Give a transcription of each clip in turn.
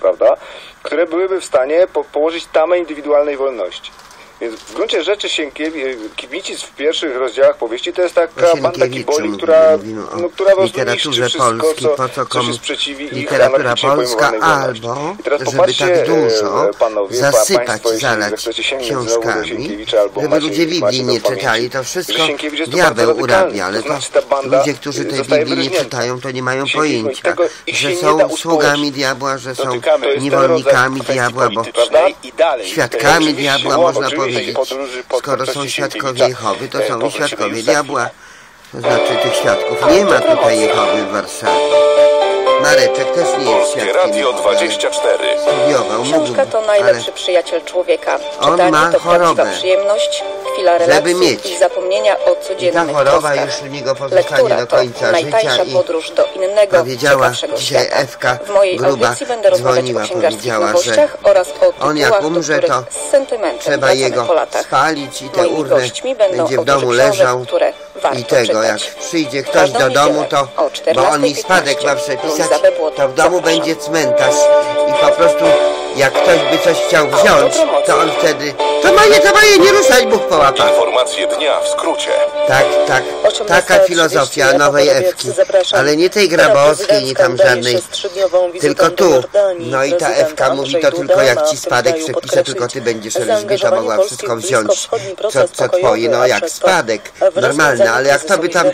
prawda, które byłyby w stanie położyć tamę indywidualnej wolności. Więc w gruncie rzeczy Kibicic w pierwszych rozdziałach powieści to jest taka banda kiboli, która literaturze polskiej, po co komu literatura polska, albo żeby tak dużo zasypać, zalać książkami, żeby ludzie Biblii nie czytali. To wszystko diabeł urabia, ale to ludzie, którzy tej Biblii nie czytają, to nie mają pojęcia, że są sługami diabła, że są niewolnikami diabła, bo świadkami diabła można powiedzieć. Skoro są świadkowie Jehowy, to są i świadkowie diabła. To znaczy tych świadków nie ma tutaj Jehowy w Warszawie. Mareczek też nie jest świadkiem. Radio 24. Studiował, książka to najlepszy przyjaciel człowieka. On ma to chorobę, przyjemność, chwila relaksu i zapomnienia o codziennych ta choroba już u niego pozostanie do końca życia i podróż do innego, powiedziała dzisiaj Ewka Gruba, dzwoniła, powiedziała, że on jak umrze, to trzeba jego spalić i te urny będzie w domu leżał i tego, jak przyjdzie ktoś do domu, to, bo on mi spadek ma przepisać, to w domu będzie cmentarz i po prostu jak ktoś by coś chciał wziąć, to on wtedy to moje, nie ruszać, Bóg połapa. Informacje dnia w skrócie. Tak, taka filozofia nowej Ewki, ale nie tej Grabowskiej, nie tam żadnej, tylko tu. No i ta Ewka mówi, to tylko jak ci spadek przepisze, tylko ty będziesz Elżbieta mogła wszystko wziąć, co twoje, no jak spadek, normalne, ale jak to by tam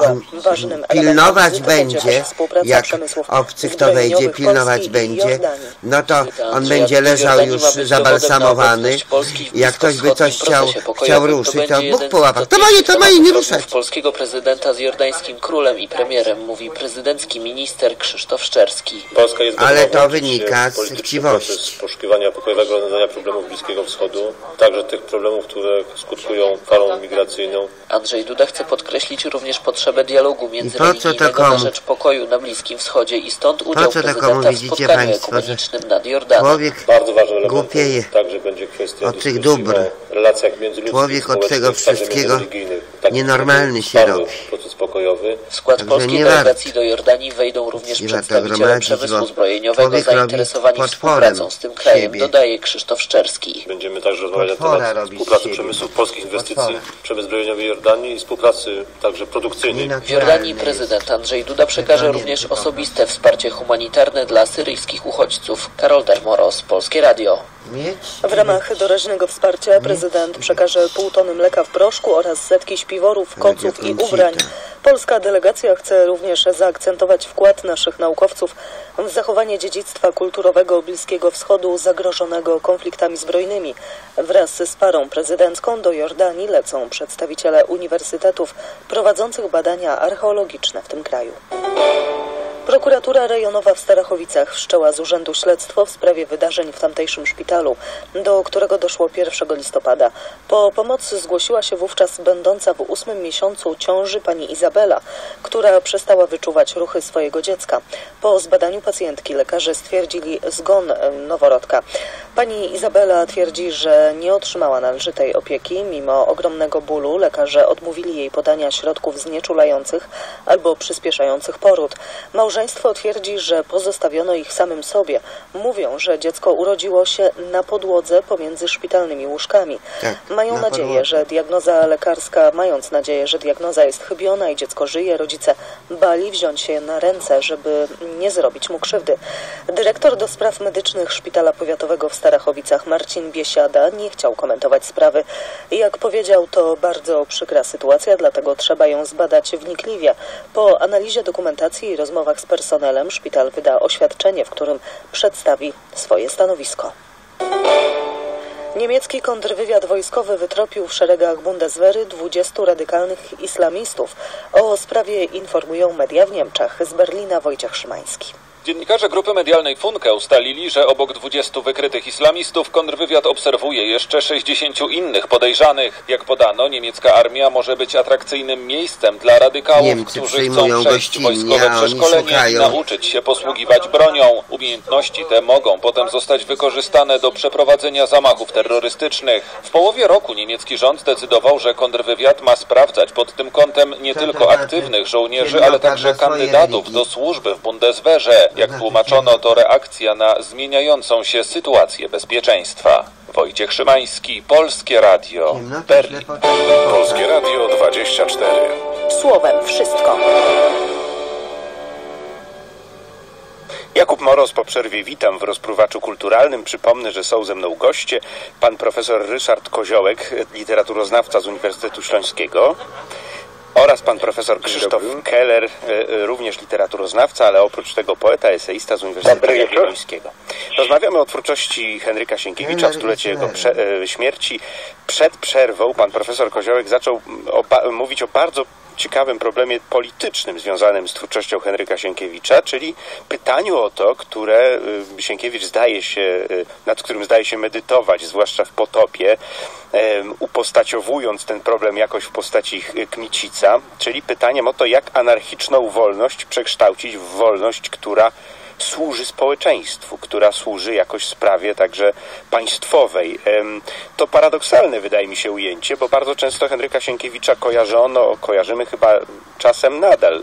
pilnować będzie, jak obcy kto wejdzie, pilnować będzie, no to on będzie leżał już zabalsamowany, jak ktoś by coś chciał ruszyć, to Bóg po łapach. To moje, nie ruszać. Polskiego prezydenta z jordańskim królem i premierem, mówi prezydencki minister Krzysztof Szczerski. Ale to wynika z chciwości. Poszukiwania pokojowego rozwiązania problemów Bliskiego Wschodu, także tych problemów, które skutkują falą migracyjną. Andrzej Duda chce podkreślić również potrzebę dialogu międzyreligijnego na rzecz pokoju na Bliskim Wschodzie i stąd udział prezydenta w spotkaniu ekumenicznym nad Jordanem. Człowiek głupieje także będzie kwestia od tych dóbr. Relacjach międzyludzkich, człowiek od tego wszystkiego nienormalny się robi. Proces pokojowy. W skład polskiej delegacji do Jordanii wejdą również przedstawiciele przemysłu zbrojeniowego zainteresowani współpracą z tym krajem, dodaje Krzysztof Szczerski. Będziemy także rozmawiać na temat współpracy przemysłu polskich inwestycji, przemysł zbrojeniowy Jordanii i współpracy także produkcyjnej. W Jordanii prezydent Andrzej Duda przekaże również osobiste wsparcie humanitarne dla syryjskich uchodźców. Karol Dermoros, Polskie Radio. W ramach doraźnego wsparcia prezydent przekaże 0,5 tony mleka w proszku oraz setki śpiworów, koców i ubrań. Polska delegacja chce również zaakcentować wkład naszych naukowców w zachowanie dziedzictwa kulturowego Bliskiego Wschodu zagrożonego konfliktami zbrojnymi. Wraz z parą prezydencką do Jordanii lecą przedstawiciele uniwersytetów prowadzących badania archeologiczne w tym kraju. Prokuratura rejonowa w Starachowicach wszczęła z urzędu śledztwo w sprawie wydarzeń w tamtejszym szpitalu, do którego doszło 1 listopada. Po pomoc zgłosiła się wówczas będąca w 8. miesiącu ciąży pani Izabela, która przestała wyczuwać ruchy swojego dziecka. Po zbadaniu pacjentki lekarze stwierdzili zgon noworodka. Pani Izabela twierdzi, że nie otrzymała należytej opieki. Mimo ogromnego bólu lekarze odmówili jej podania środków znieczulających albo przyspieszających poród. Małżeństwo twierdzi, że pozostawiono ich samym sobie. Mówią, że dziecko urodziło się na podłodze pomiędzy szpitalnymi łóżkami. Mając nadzieję, że diagnoza jest chybiona i dziecko żyje, rodzice bali wziąć się na ręce, żeby nie zrobić mu krzywdy. Dyrektor do spraw medycznych Szpitala Powiatowego w Starachowicach Marcin Biesiada nie chciał komentować sprawy. Jak powiedział, to bardzo przykra sytuacja, dlatego trzeba ją zbadać wnikliwie. Po analizie dokumentacji i rozmowach z personelem szpital wyda oświadczenie, w którym przedstawi swoje stanowisko. Niemiecki kontrwywiad wojskowy wytropił w szeregach Bundeswehry 20 radykalnych islamistów. O sprawie informują media w Niemczech. Z Berlina Wojciech Szymański. Dziennikarze grupy medialnej Funke ustalili, że obok 20 wykrytych islamistów kontrwywiad obserwuje jeszcze 60 innych podejrzanych. Jak podano, niemiecka armia może być atrakcyjnym miejscem dla radykałów, którzy chcą przejść wojskowe przeszkolenie i nauczyć się posługiwać bronią. Umiejętności te mogą potem zostać wykorzystane do przeprowadzenia zamachów terrorystycznych. W połowie roku niemiecki rząd zdecydował, że kontrwywiad ma sprawdzać pod tym kątem nie tylko aktywnych żołnierzy, ale także kandydatów do służby w Bundeswehrze. Jak tłumaczono, to reakcja na zmieniającą się sytuację bezpieczeństwa. Wojciech Szymański, Polskie Radio, Berlin. Polskie Radio 24. Słowem wszystko. Jakub Moroz po przerwie witam w rozpruwaczu kulturalnym. Przypomnę, że są ze mną goście. Pan profesor Ryszard Koziołek, literaturoznawca z Uniwersytetu Śląskiego, oraz pan profesor Krzysztof Keller, również literaturoznawca, ale oprócz tego poeta, eseista z Uniwersytetu Jagiellońskiego. Rozmawiamy o twórczości Henryka Sienkiewicza, o stulecie jego śmierci. Przed przerwą pan profesor Koziołek zaczął mówić o bardzo ciekawym problemie politycznym związanym z twórczością Henryka Sienkiewicza, czyli pytaniu o to, które Sienkiewicz nad którym zdaje się medytować, zwłaszcza w Potopie, upostaciowując ten problem jakoś w postaci Kmicica, czyli pytaniem o to, jak anarchiczną wolność przekształcić w wolność, która służy społeczeństwu, która służy jakoś sprawie także państwowej. To paradoksalne, wydaje mi się, ujęcie, bo bardzo często Henryka Sienkiewicza kojarzymy chyba czasem nadal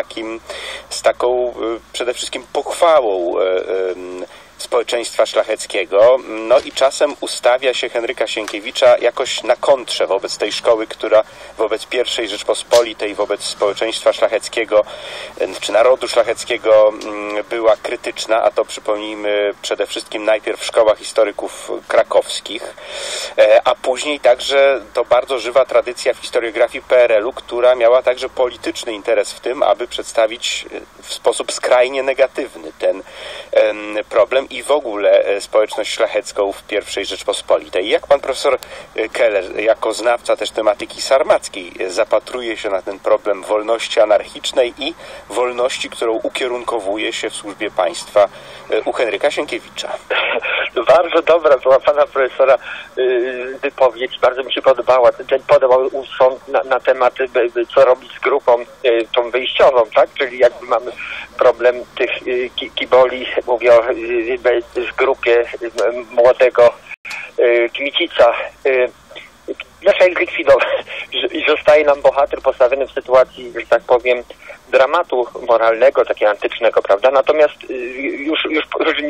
z taką przede wszystkim pochwałą społeczeństwa szlacheckiego, no i czasem ustawia się Henryka Sienkiewicza jakoś na kontrze wobec tej szkoły, która wobec I Rzeczpospolitej, wobec społeczeństwa szlacheckiego, czy narodu szlacheckiego była krytyczna, a to przypomnijmy przede wszystkim najpierw szkoła historyków krakowskich, a później także to bardzo żywa tradycja w historiografii PRL-u, która miała także polityczny interes w tym, aby przedstawić w sposób skrajnie negatywny ten problem i w ogóle społeczność szlachecką w I Rzeczpospolitej. Jak pan profesor Keller, jako znawca też tematyki sarmackiej, zapatruje się na ten problem wolności anarchicznej i wolności, którą ukierunkowuje się w służbie państwa u Henryka Sienkiewicza? Bardzo dobra była pana profesora wypowiedź, bardzo mi się podobała. Ten podał sąd na temat, co robić z grupą tą wyjściową, tak? Czyli jakby mamy problem tych kiboli, mówię o w grupie młodego Kmicica. Nasza ich likwidować i zostaje nam bohater postawiony w sytuacji, że tak powiem, dramatu moralnego, takiego antycznego, prawda? Natomiast już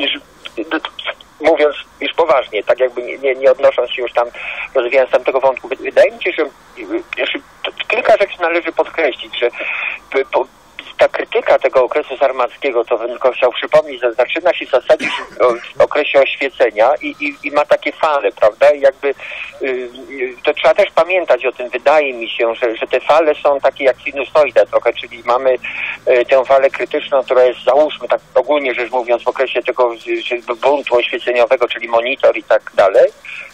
mówiąc już poważnie, tak jakby nie odnosząc się już tam, rozwijając tam tego wątku, wydaje mi się, że kilka rzeczy należy podkreślić, że ta krytyka tego okresu sarmackiego, to bym tylko chciał przypomnieć, że zaczyna się w zasadzie w okresie oświecenia i ma takie fale, prawda? I jakby to trzeba też pamiętać o tym, wydaje mi się, że te fale są takie jak sinusoida trochę, czyli mamy tę falę krytyczną, która jest, załóżmy tak ogólnie rzecz mówiąc, w okresie tego buntu oświeceniowego, czyli Monitor i tak dalej.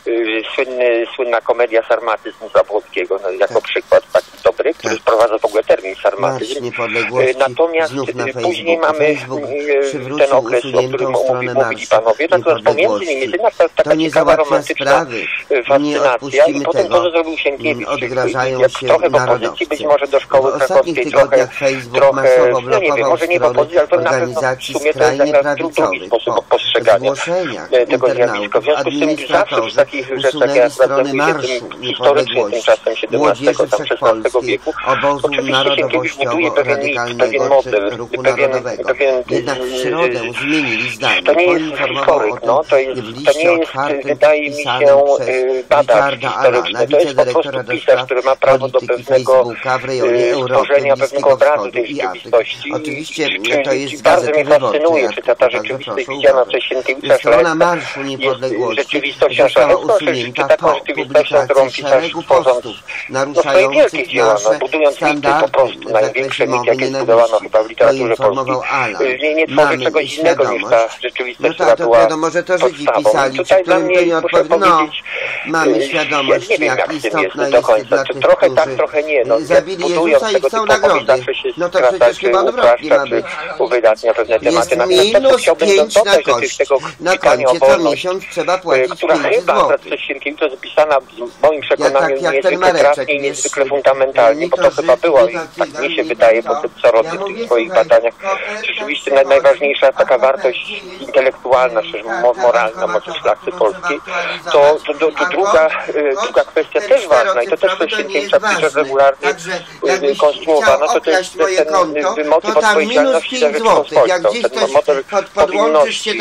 Słynna komedia Sarmatyzm Zabłockiego, no, jako przykład taki dobry, który sprowadza w ogóle termin sarmatyzm. Natomiast później mamy ten okres, o którym mówili panowie, natomiast pomiędzy nimi jednak taka ciekawa romantyczna fascynacja i potem to, co zrobił Sienkiewicz, jak trochę w opozycji, być może do szkoły krakowskiej, trochę, no nie wiem, może nie w opozycji, ale to na pewno w sumie to jest jak na drugi sposób postrzegania tego zjawiska. W związku z tym zawsze w takich rzeczach, jak historycznie tymczasem XVII, tam XVI wieku, oczywiście Sienkiewicz buduje pewien model, jednak w środę zmienili zdanie. To nie jest historyk, no, to nie jest, wydaje mi się, badacz historyczny, to jest po prostu pisarz, który ma prawo do pewnego stworzenia pewnego obrazu tej rzeczywistości. Oczywiście to jest bardzo mnie fascynuje, czy ta rzeczywistość widziana przez Sienkiewicza Szlachecka jest rzeczywistością szlachecką, czy taką rzeczywistością, którą pisarz tworząc swoje wielkie dzieła, budując mity po prostu, największe mity, jakie zbudowano chyba w literaturze polskiej. Nie tworzy czegoś innego niż ta rzeczywistość, która była podstawą. Tutaj dla mnie, muszę powiedzieć, mamy świadomość, nie wiem, jak z tym jest do końca. Trochę tak, trochę nie. No, budując tego typu opowieść, zawsze się skraca, czy upraszcza, czy uwydatnia pewne tematy. Natomiast chciałbym dodać do tego pytania o wolność, która chyba przez Sienkiewicza zapisana w moim przekonaniu niezwykle trafnie i niezwykle fundamentalnie, bo to chyba było, i tak mi się wydaje, po tym, co robię w tych swoich badaniach, rzeczywiście najważniejsza taka wartość intelektualna, czy moralna mocy szlachty polskiej, to druga kwestia też ważna i to też przez Sienkiewicza pisze regularnie konstruowana, to jest ten motyw odpowiedzialności za Rzeczpospolitą. Ten motyw powinności,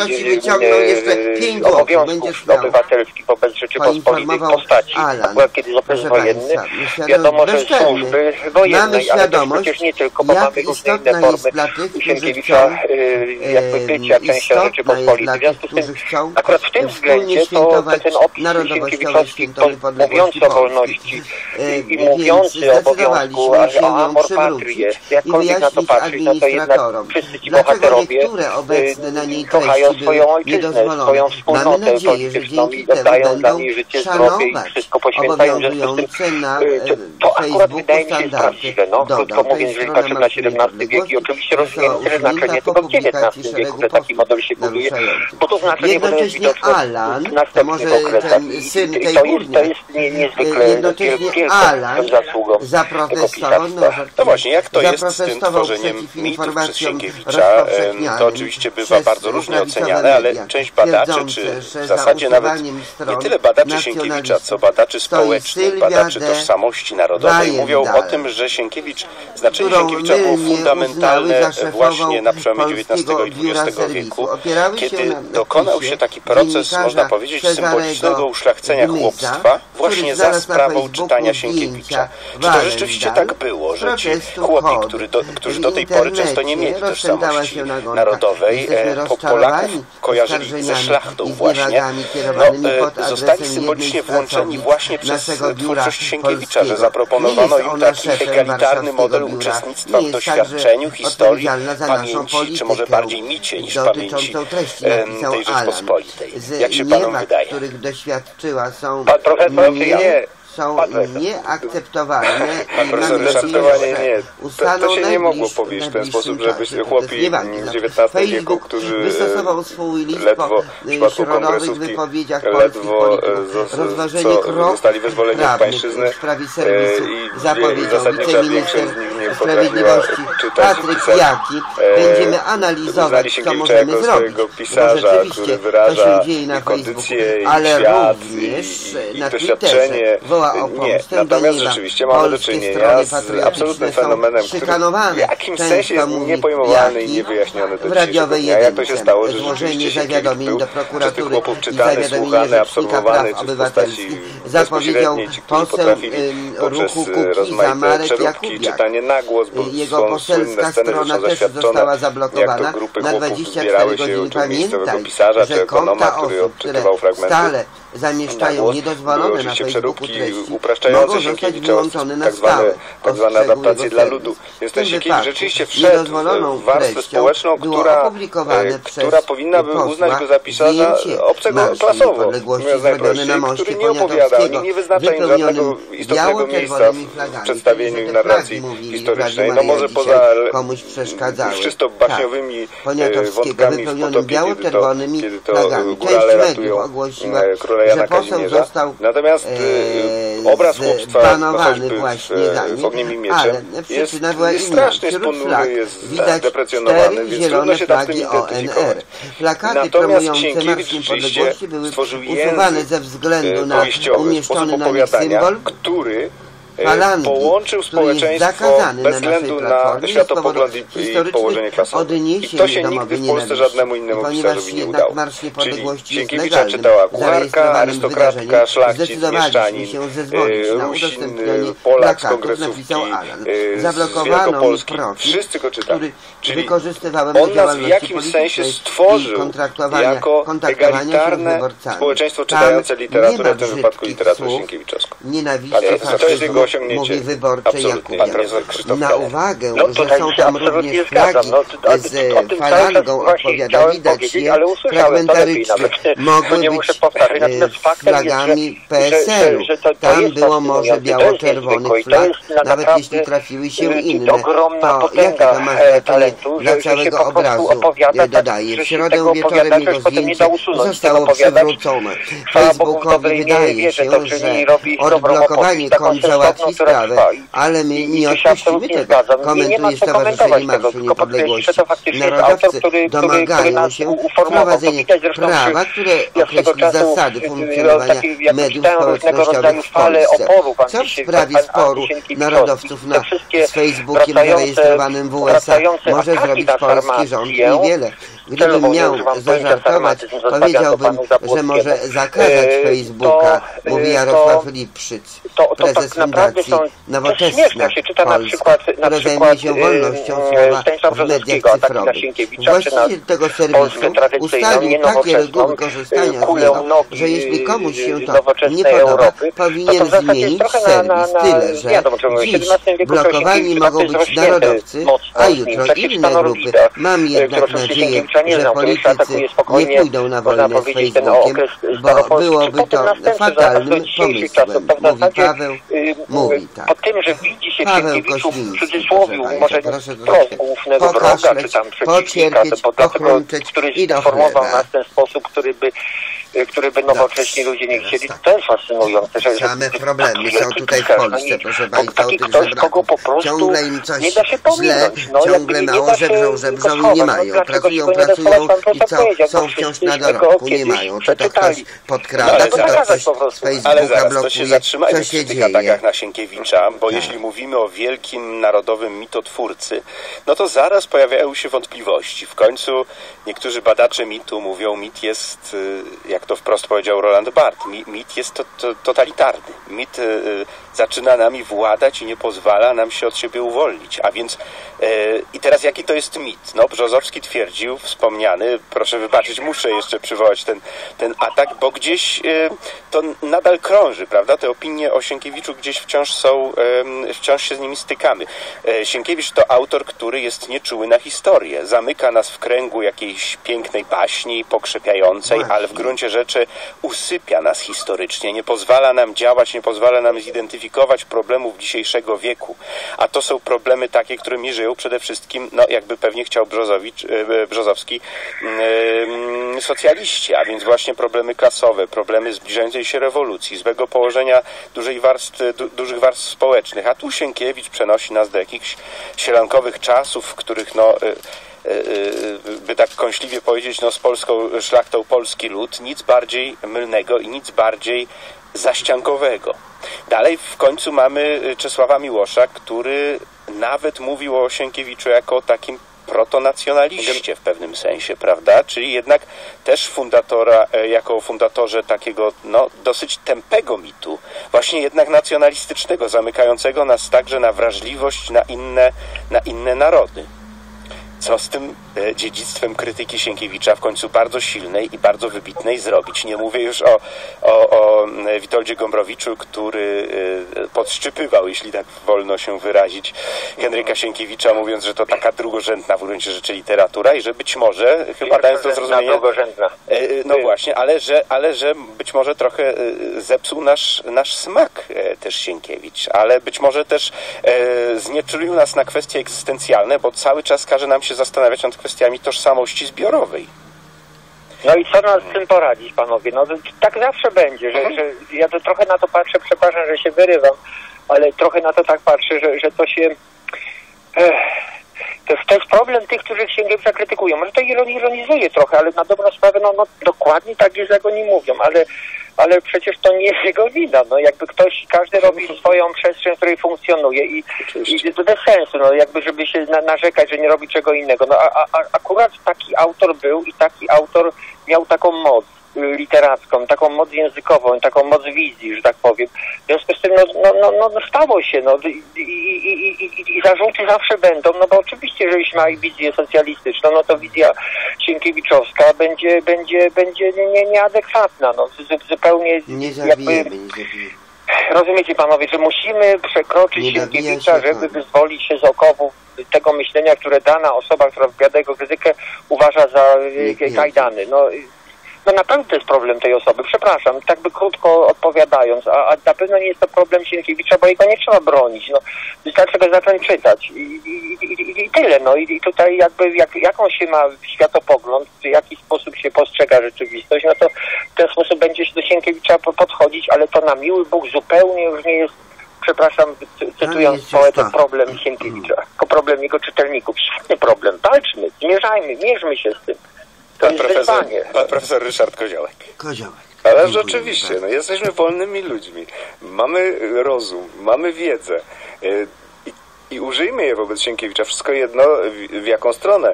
obowiązków obywatelskich wobec Rzeczypospolitej w postaci, akurat kiedy jest okres wojenny, wiadomo, że służby wojennej, ale też przecież nie tylko, bo mamy różne inne formy Sienkiewicza jakby bycia częścią Rzeczypospolitej. W związku z tym, akurat w tym względzie to ten opis Sienkiewiczowski, mówiący o wolności i mówiący o obowiązku, o amor patrie, jakkolwiek na to patrzeć, no to jednak wszyscy ci bohaterowie kochają swoją ojczyznę, swoją wspólnotę polityczną i oddają dla niej życie, zdrowie i wszystko poświęcają. W związku z tym to akurat wydaje mi się jest prawdziwe. No, krótko mówiąc, jeżeli patrzymy na XVII wiek i oczywiście rozumiem tyle znaczenie tego w XIX wieku, że taki model się buduje, bo to znaczenie będą jest widoczne w następnych okresach. To jest niezwykle wielką zasługą tego pisarstwa. No właśnie, jak to jest z tym tworzeniem mitów przez Sienkiewicza? To oczywiście bywa bardzo różnie oceniane, ale część badaczy, czy w zasadzie nawet nie tyle badaczy Sienkiewicza, co badaczy społecznych, badaczy tożsamości narodowej, mówią o tym, że znaczenie Sienkiewicza było fundamentalne właśnie na przełomie XIX i XX wieku, kiedy dokonał się taki proces, można powiedzieć, symbolicznego uszlachcenia chłopstwa właśnie za sprawą czytania Sienkiewicza. Czy to rzeczywiście tak było, że ci chłopi, którzy do tej pory często nie mieli tożsamości narodowej, Polaków kojarzyli ze szlachtą właśnie, zostali symbolicznie włączeni właśnie przez twórczość Sienkiewicza, że zaproponowano im taki egalitarny model uczestnictwa w doświadczeniu, historii, pamięci, czy może bardziej micie niż pamięci tej Rzeczpospolitej. Jak się panom wydaje? Których doświadczyła są nieakceptowalne. Pan profesor to się nie mogło powiedzieć w ten sposób, żeby chłopi w XIX wieku, którzy ledwo w przypadku kongresówki zostali wyzwoleni z pańszczyzny i zasadnicza większość z nich nie potrafiła czytać i pisać. Będziemy analizować, co możemy zrobić. Pisarza, który wyraża kondycję i świat i doświadczenie. Nie, natomiast rzeczywiście mamy do czynienia z absolutnym fenomenem, który w jakimś sensie jest niepojmowalny i niewyjaśniony do dzisiejszego dnia. Jak to się stało, że rzeczywiście Sienkiewicz był przez tych chłopów czytany, słuchany, absorbowany, czy w postaci bezpośredniej, ci, którzy potrafili poprzez rozmaite przeróbki, czytanie na głos, bo są słynne sceny, zresztą zaświadczone, jak to grupy chłopów zbierały się u miejscowego pisarza czy ekonoma, który odczytywał fragmenty zamieszczają niedozwolone na Facebooku treści, upraszczające Sienkiewicza, tak zwane adaptacje dla ludu. Więc ten Sienkiewicz rzeczywiście wszedł w warstwę społeczną, która powinna by uznać go za pisarza obcego klasowo, mówiąc najprościej, który nie opowiada, nie wyznacza im żadnego istotnego miejsca w przedstawieniu i narracji historycznej. No może poza czysto baśniowymi wątkami w potopie, kiedy to górale ratują króla Jana Kazimierza. Natomiast obraz chłopstwa, choćby w Ogniem i Mieczem, jest strasznie sponury, jest deprecjonowany, więc trudno się tam z tym identyfikować. Natomiast Sienkiewicz rzeczywiście stworzył język powieściowy, sposób opowiadania, który połączył społeczeństwo bez względu na światopogląd i położenie klasowe. I to się nigdy w Polsce żadnemu innemu pisarzowi nie udało. Czyli Sienkiewicza czytała kucharka, arystokratka, szlachcic, mieszczanin, Rusin, Polak z kongresówki, z Wielkopolski. Wszyscy go czytali. Czyli on nas w jakimś sensie stworzył jako egalitarne społeczeństwo czytające literaturę, w tym wypadku literaturę sienkiewiczowską. To jest jego osiągnięcie. Absolutnie. Na uwagę, że są tam również flagi z falangą odpowiada, widać je fragmentarycznie. Mogły być flagami PSL-u. Tam było morze biało-czerwonych flag, nawet jeśli trafiły się inne. To jakie to ma znaczenie dla całego obrazu? Dodaję, w środę wieczorem jego zdjęcie zostało przywrócone. Facebookowi wydaje się, że odblokowanie kont załatwia załatwi sprawę, ale my nie odpuścimy tego. Komentuje Stowarzyszenie Marszu Niepodległości. Narodowcy domagają się wprowadzenia prawa, które określi zasady funkcjonowania mediów społecznościowych w Polsce. Co w sprawie sporu narodowców z Facebookiem zarejestrowanym w USA może zrobić polski rząd? Niewiele. Gdybym miał zażartować, powiedziałbym, że może zakazać Facebooka, mówi Jarosław Lipszyc, prezes Fundacji Nowoczesna Polska, która zajmuje się wolnością słowa w mediach cyfrowych. Właściciel tego serwisu ustalił takie reguły korzystania z niego, że jeśli komuś się to nie podoba, powinien zmienić serwis. Tyle, że dziś blokowani mogą być narodowcy, a jutro inne grupy. Mam jednak nadzieję, że politycy nie pójdą na wojnę z Facebookiem, bo byłoby to fatalnym pomysłem, mówi Paweł, mówi tak. Po tym, że widzi się Paweł w cudzysłowie, może głównego wroga, czy tam przeciwnika, pocierpieć, który informował nas w ten sposób, który by nowocześni ludzie nie chcieli. To jest fascynujące. Same problemy są tutaj w Polsce, proszę Państwa, o tych żebraków. Ciągle im coś źle, ciągle mało żebrzą i nie mają. Pracują i co? Są wciąż na dorobku, nie mają. Czy to ktoś podkrada, czy to ktoś z Facebooka blokuje, co się dzieje? Atakach na Sienkiewicza, bo jeśli mówimy o wielkim narodowym mitotwórcy, no to zaraz pojawiają się wątpliwości. W końcu niektórzy badacze mitu mówią, mit jest, jak to wprost powiedział Roland Barthes, mit jest totalitarny. Mit zaczyna nami władać i nie pozwala nam się od siebie uwolnić. A więc i teraz jaki to jest mit? No, Brzozowski twierdził, wspomniany, proszę wybaczyć, muszę jeszcze przywołać ten atak, bo gdzieś to nadal krąży, prawda? Te opinie o Sienkiewiczu gdzieś wciąż się z nimi stykamy. Sienkiewicz to autor, który jest nieczuły na historię. Zamyka nas w kręgu jakiejś pięknej baśni, pokrzepiającej, ale w gruncie rzeczy usypia nas historycznie, nie pozwala nam działać, nie pozwala nam zidentyfikować problemów dzisiejszego wieku. A to są problemy takie, którymi żyją przede wszystkim, no jakby pewnie chciał Brzozowski, socjaliści, a więc właśnie problemy klasowe, problemy zbliżającej się rewolucji, złego położenia dużych warstw społecznych. A tu Sienkiewicz przenosi nas do jakichś sielankowych czasów, w których by tak kąśliwie powiedzieć, z polską szlachtą polski lud, nic bardziej mylnego i nic bardziej zaściankowego. Dalej w końcu mamy Czesława Miłosza, który nawet mówił o Sienkiewiczu jako o takim protonacjonaliście w pewnym sensie, prawda? Czyli jednak też jako fundatorze takiego dosyć tępego mitu, właśnie jednak nacjonalistycznego, zamykającego nas także na wrażliwość na inne narody. Co z tym dziedzictwem krytyki Sienkiewicza, w końcu bardzo silnej i bardzo wybitnej, zrobić? Nie mówię już o Witoldzie Gombrowiczu, który podszczypywał, jeśli tak wolno się wyrazić, Henryka Sienkiewicza, mówiąc, że to taka drugorzędna w gruncie rzeczy literatura i że być może, chyba dając do zrozumienia... No właśnie, ale że być może trochę zepsuł nasz smak też Sienkiewicz, ale być może też znieczulił nas na kwestie egzystencjalne, bo cały czas każe nam się zastanawiać nad kwestiami tożsamości zbiorowej. No i co nam z tym poradzić, panowie? No tak zawsze będzie, że ja to trochę na to patrzę, przepraszam, że się wyrywam, ale trochę na to tak patrzę, że to się... To jest problem tych, którzy Sienkiewicza krytykują. Może to ironizuje trochę, ale na dobrą sprawę, dokładnie tak jest, jak oni mówią, ale przecież to nie jest jego wina. Jakby każdy robi swoją przestrzeń, w której funkcjonuje i to bez sensu, jakby żeby się narzekać, że nie robi czego innego. Akurat taki autor był i taki autor miał taką moc literacką, taką moc językową, taką moc wizji, że tak powiem. W związku z tym, stało się, i zarzuty zawsze będą, bo oczywiście, jeżeli się ma wizję socjalistyczną, to wizja sienkiewiczowska będzie nieadekwatna, zupełnie nie zabijemy. Rozumiecie, panowie, że musimy przekroczyć Sienkiewicza, żeby wyzwolić się z okowów tego myślenia, które dana osoba, która wbiada jego krytykę, uważa za kajdany. Na pewno to jest problem tej osoby, przepraszam, tak by krótko odpowiadając, a na pewno nie jest to problem Sienkiewicza, bo jego nie trzeba bronić, wystarczy go zacząć czytać i tyle, i tutaj jakby jak on się ma światopogląd, w jaki sposób się postrzega rzeczywistość, to w ten sposób będzie się do Sienkiewicza podchodzić, ale to na miły Bóg zupełnie już nie jest przepraszam, cytując poetę, problem Sienkiewicza, tylko problem jego czytelników. Świetny problem, walczmy, mierzmy się z tym. To jest wyzwanie. Pan profesor Ryszard Koziołek. Ale rzeczywiście, jesteśmy wolnymi ludźmi. Mamy rozum, mamy wiedzę i użyjmy je wobec Sienkiewicza. Wszystko jedno, w jaką stronę.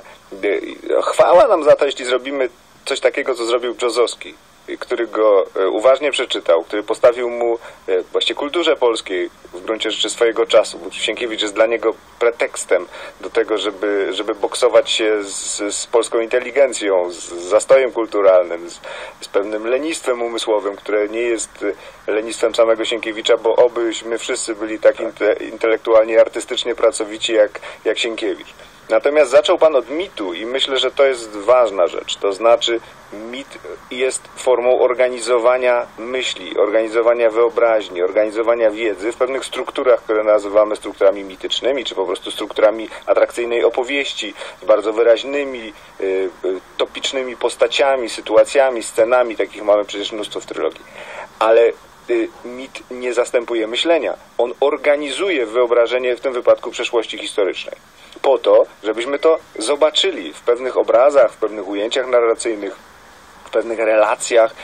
Chwała nam za to, jeśli zrobimy coś takiego, co zrobił Brzozowski, który go uważnie przeczytał, który postawił mu właściwie kulturze polskiej w gruncie rzeczy swojego czasu. Sienkiewicz jest dla niego pretekstem do tego, żeby boksować się z polską inteligencją, z zastojem kulturalnym, z pewnym lenistwem umysłowym, które nie jest lenistwem samego Sienkiewicza, bo obyśmy wszyscy byli tak intelektualnie, artystycznie pracowici jak Sienkiewicz. Natomiast zaczął pan od mitu i myślę, że to jest ważna rzecz. To znaczy mit jest formą organizowania myśli, organizowania wyobraźni, organizowania wiedzy w pewnych strukturach, które nazywamy strukturami mitycznymi, czy po prostu strukturami atrakcyjnej opowieści, z bardzo wyraźnymi, topicznymi postaciami, sytuacjami, scenami. Takich mamy przecież mnóstwo w trylogii. Ale mit nie zastępuje myślenia. On organizuje wyobrażenie, w tym wypadku przeszłości historycznej. Po to, żebyśmy to zobaczyli w pewnych obrazach, w pewnych ujęciach narracyjnych, w pewnych relacjach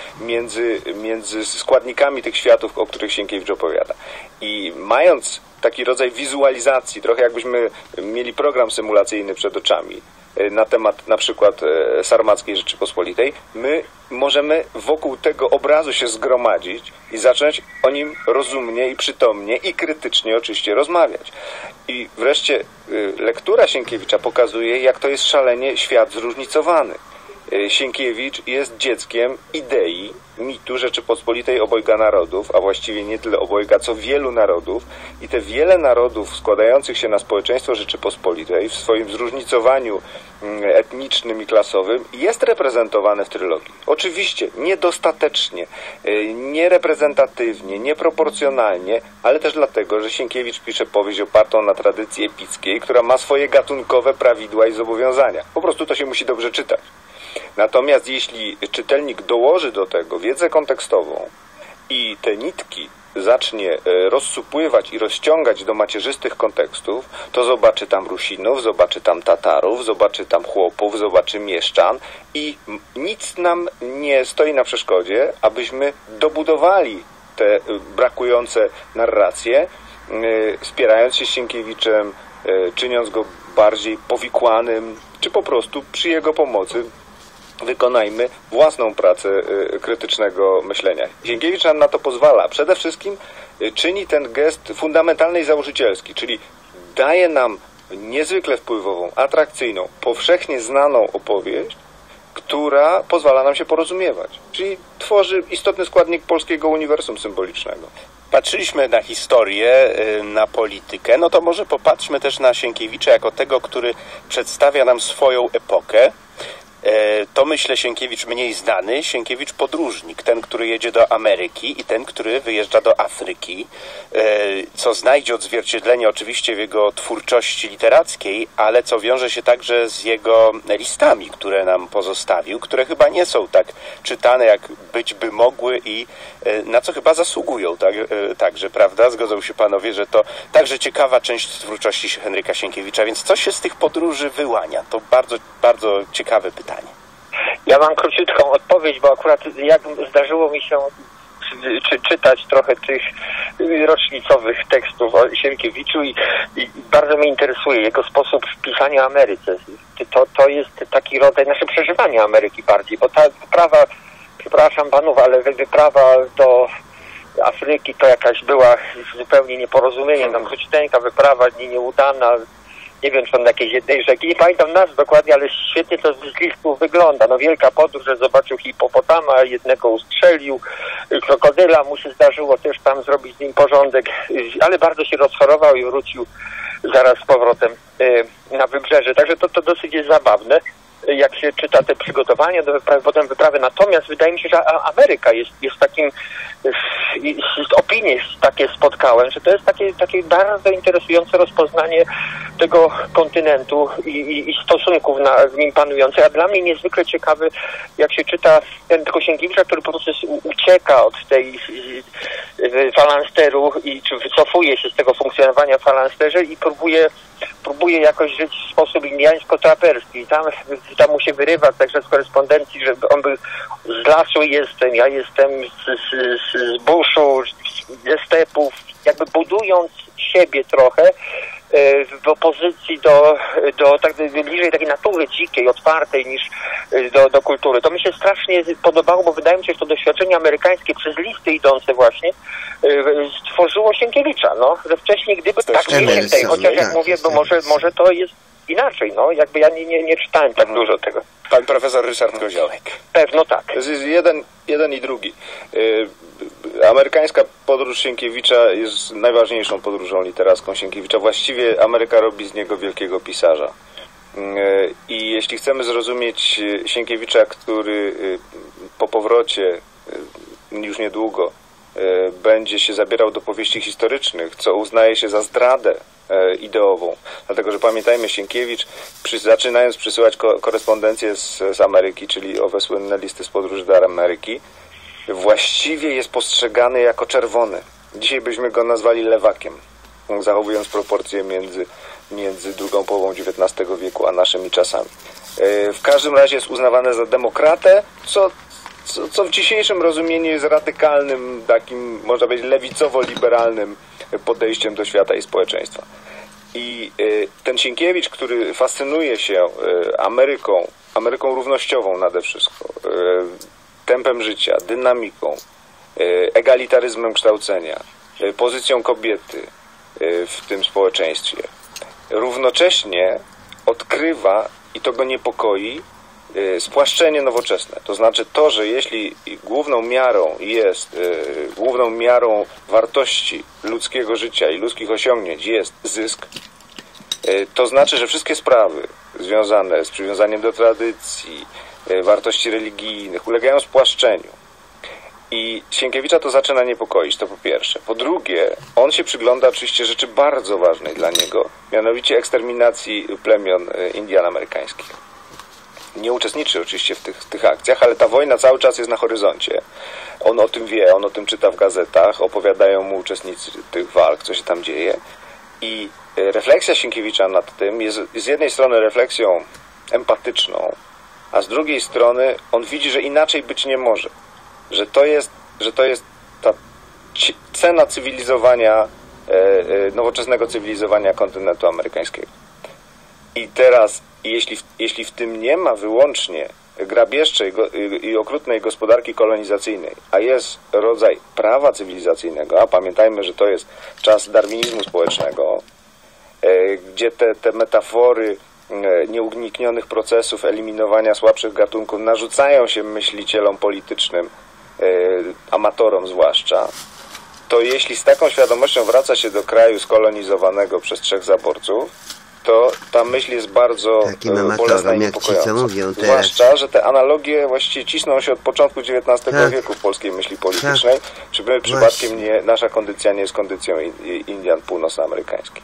między składnikami tych światów, o których Sienkiewicz opowiada. I mając taki rodzaj wizualizacji, trochę jakbyśmy mieli program symulacyjny przed oczami, na temat na przykład Sarmackiej Rzeczypospolitej, my możemy wokół tego obrazu się zgromadzić i zacząć o nim rozumnie i przytomnie i krytycznie oczywiście rozmawiać. I wreszcie lektura Sienkiewicza pokazuje, jak to jest szalenie świat zróżnicowany. Sienkiewicz jest dzieckiem idei, mitu Rzeczypospolitej obojga narodów, a właściwie nie tyle obojga, co wielu narodów. I te wiele narodów składających się na społeczeństwo Rzeczypospolitej w swoim zróżnicowaniu etnicznym i klasowym jest reprezentowane w trylogii. Oczywiście niedostatecznie, niereprezentatywnie, nieproporcjonalnie, ale też dlatego, że Sienkiewicz pisze powieść opartą na tradycji epickiej, która ma swoje gatunkowe prawidła i zobowiązania. Po prostu to się musi dobrze czytać. Natomiast jeśli czytelnik dołoży do tego wiedzę kontekstową i te nitki zacznie rozsupływać i rozciągać do macierzystych kontekstów, to zobaczy tam Rusinów, zobaczy tam Tatarów, zobaczy tam chłopów, zobaczy mieszczan i nic nam nie stoi na przeszkodzie, abyśmy dobudowali te brakujące narracje, spierając się z Sienkiewiczem, czyniąc go bardziej powikłanym, czy po prostu przy jego pomocy wykonajmy własną pracę krytycznego myślenia. Sienkiewicz nam na to pozwala. Przede wszystkim czyni ten gest fundamentalny i założycielski, czyli daje nam niezwykle wpływową, atrakcyjną, powszechnie znaną opowieść, która pozwala nam się porozumiewać. Czyli tworzy istotny składnik polskiego uniwersum symbolicznego. Patrzyliśmy na historię, na politykę, no to może popatrzmy też na Sienkiewicza jako tego, który przedstawia nam swoją epokę. To myślę Sienkiewicz mniej znany, Sienkiewicz podróżnik, ten, który jedzie do Ameryki i ten, który wyjeżdża do Afryki, co znajdzie odzwierciedlenie oczywiście w jego twórczości literackiej, ale co wiąże się także z jego listami, które nam pozostawił, które chyba nie są tak czytane, jak być by mogły i na co chyba zasługują także, prawda? Zgodzą się panowie, że to także ciekawa część twórczości Henryka Sienkiewicza, więc co się z tych podróży wyłania? To bardzo, bardzo ciekawe pytanie. Ja mam króciutką odpowiedź, bo akurat jak zdarzyło mi się czytać trochę tych rocznicowych tekstów o Sienkiewiczu i bardzo mnie interesuje jego sposób pisania o Ameryce. To jest taki rodzaj przeżywania Ameryki bardziej, bo ta wyprawa, przepraszam panów, ale wyprawa do Afryki to jakaś była zupełnie nieporozumienie, tam króciuteńka wyprawa, nieudana. Nie wiem, czy on na jakiejś jednej rzeki. Nie pamiętam nazw dokładnie, ale świetnie to z listów wygląda. No wielka podróż, że zobaczył hipopotama, jednego ustrzelił, krokodyla mu się zdarzyło też tam zrobić z nim porządek, ale bardzo się rozchorował i wrócił zaraz z powrotem na wybrzeże. Także to dosyć jest zabawne. jak się czyta te przygotowania do wyprawy, potem wyprawy. Natomiast wydaje mi się, że Ameryka jest takim, opinie takie spotkałem, że to jest takie bardzo interesujące rozpoznanie tego kontynentu i stosunków w nim panujących, a dla mnie niezwykle ciekawy, jak się czyta tego Sienkiewicza, który po prostu ucieka od tej falansteru czy wycofuje się z tego funkcjonowania w falansterze i próbuje jakoś żyć w sposób indiańsko-traperski. I tam mu się wyrywa także z korespondencji, że on był z lasu jestem, ja jestem z buszu, ze stepów, jakby budując siebie trochę w opozycji do tak bliżej takiej natury dzikiej, otwartej niż do kultury. To mi się strasznie podobało, bo wydaje mi się, że to doświadczenie amerykańskie przez listy idące właśnie stworzyło Sienkiewicza, no, że wcześniej gdyby tak nie więcej, chociaż jak mówię, bo może to jest inaczej, no, jakby ja nie czytałem tak dużo tego. Pan profesor Ryszard Koziołek. Pewno tak. To jest jeden i drugi. Amerykańska podróż Sienkiewicza jest najważniejszą podróżą literacką Sienkiewicza. Właściwie Ameryka robi z niego wielkiego pisarza. I jeśli chcemy zrozumieć Sienkiewicza, który po powrocie już niedługo będzie się zabierał do powieści historycznych, co uznaje się za zdradę ideową. Dlatego, że pamiętajmy, Sienkiewicz, zaczynając przysyłać korespondencję z Ameryki, czyli owe słynne listy z podróży do Ameryki, właściwie jest postrzegany jako czerwony. Dzisiaj byśmy go nazwali lewakiem, zachowując proporcje między drugą połową XIX wieku a naszymi czasami. W każdym razie jest uznawane za demokratę, co w dzisiejszym rozumieniu jest radykalnym, takim, można powiedzieć, lewicowo-liberalnym podejściem do świata i społeczeństwa. I ten Sienkiewicz, który fascynuje się Ameryką równościową nade wszystko, tempem życia, dynamiką, egalitaryzmem kształcenia, pozycją kobiety w tym społeczeństwie, równocześnie odkrywa, i to go niepokoi, spłaszczenie nowoczesne. To znaczy to, że jeśli główną miarą wartości ludzkiego życia i ludzkich osiągnięć jest zysk, to znaczy, że wszystkie sprawy związane z przywiązaniem do tradycji, wartości religijnych ulegają spłaszczeniu. I Sienkiewicza to zaczyna niepokoić, to po pierwsze. Po drugie, on się przygląda oczywiście rzeczy bardzo ważnej dla niego, mianowicie eksterminacji plemion Indian amerykańskich. Nie uczestniczy oczywiście w tych akcjach, ale ta wojna cały czas jest na horyzoncie. On o tym wie, on o tym czyta w gazetach, opowiadają mu uczestnicy tych walk, co się tam dzieje. I refleksja Sienkiewicza nad tym jest z jednej strony refleksją empatyczną, a z drugiej strony on widzi, że inaczej być nie może. Że to jest ta cena cywilizowania, nowoczesnego cywilizowania kontynentu amerykańskiego. I teraz, jeśli w tym nie ma wyłącznie grabieżczej i okrutnej gospodarki kolonizacyjnej, a jest rodzaj prawa cywilizacyjnego, a pamiętajmy, że to jest czas darwinizmu społecznego, gdzie te metafory nieuniknionych procesów eliminowania słabszych gatunków narzucają się myślicielom politycznym, amatorom zwłaszcza, to jeśli z taką świadomością wraca się do kraju skolonizowanego przez trzech zaborców, to ta myśl jest bardzo bolesna i niepokojąca. Zwłaszcza, że te analogie właściwie cisną się od początku XIX wieku w polskiej myśli politycznej. Przypadkiem nasza kondycja nie jest kondycją Indian północnoamerykańskich.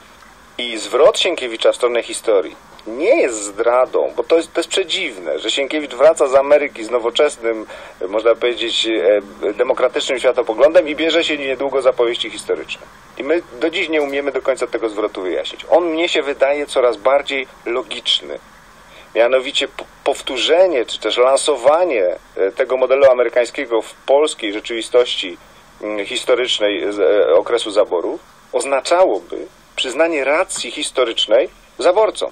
I zwrot Sienkiewicza w stronę historii nie jest zdradą, bo to jest przedziwne, że Sienkiewicz wraca z Ameryki z nowoczesnym, można powiedzieć, demokratycznym światopoglądem i bierze się niedługo za powieści historyczne. I my do dziś nie umiemy do końca tego zwrotu wyjaśnić. On mnie się wydaje coraz bardziej logiczny. Mianowicie powtórzenie, czy też lansowanie tego modelu amerykańskiego w polskiej rzeczywistości historycznej z okresu zaborów oznaczałoby przyznanie racji historycznej zaborcom.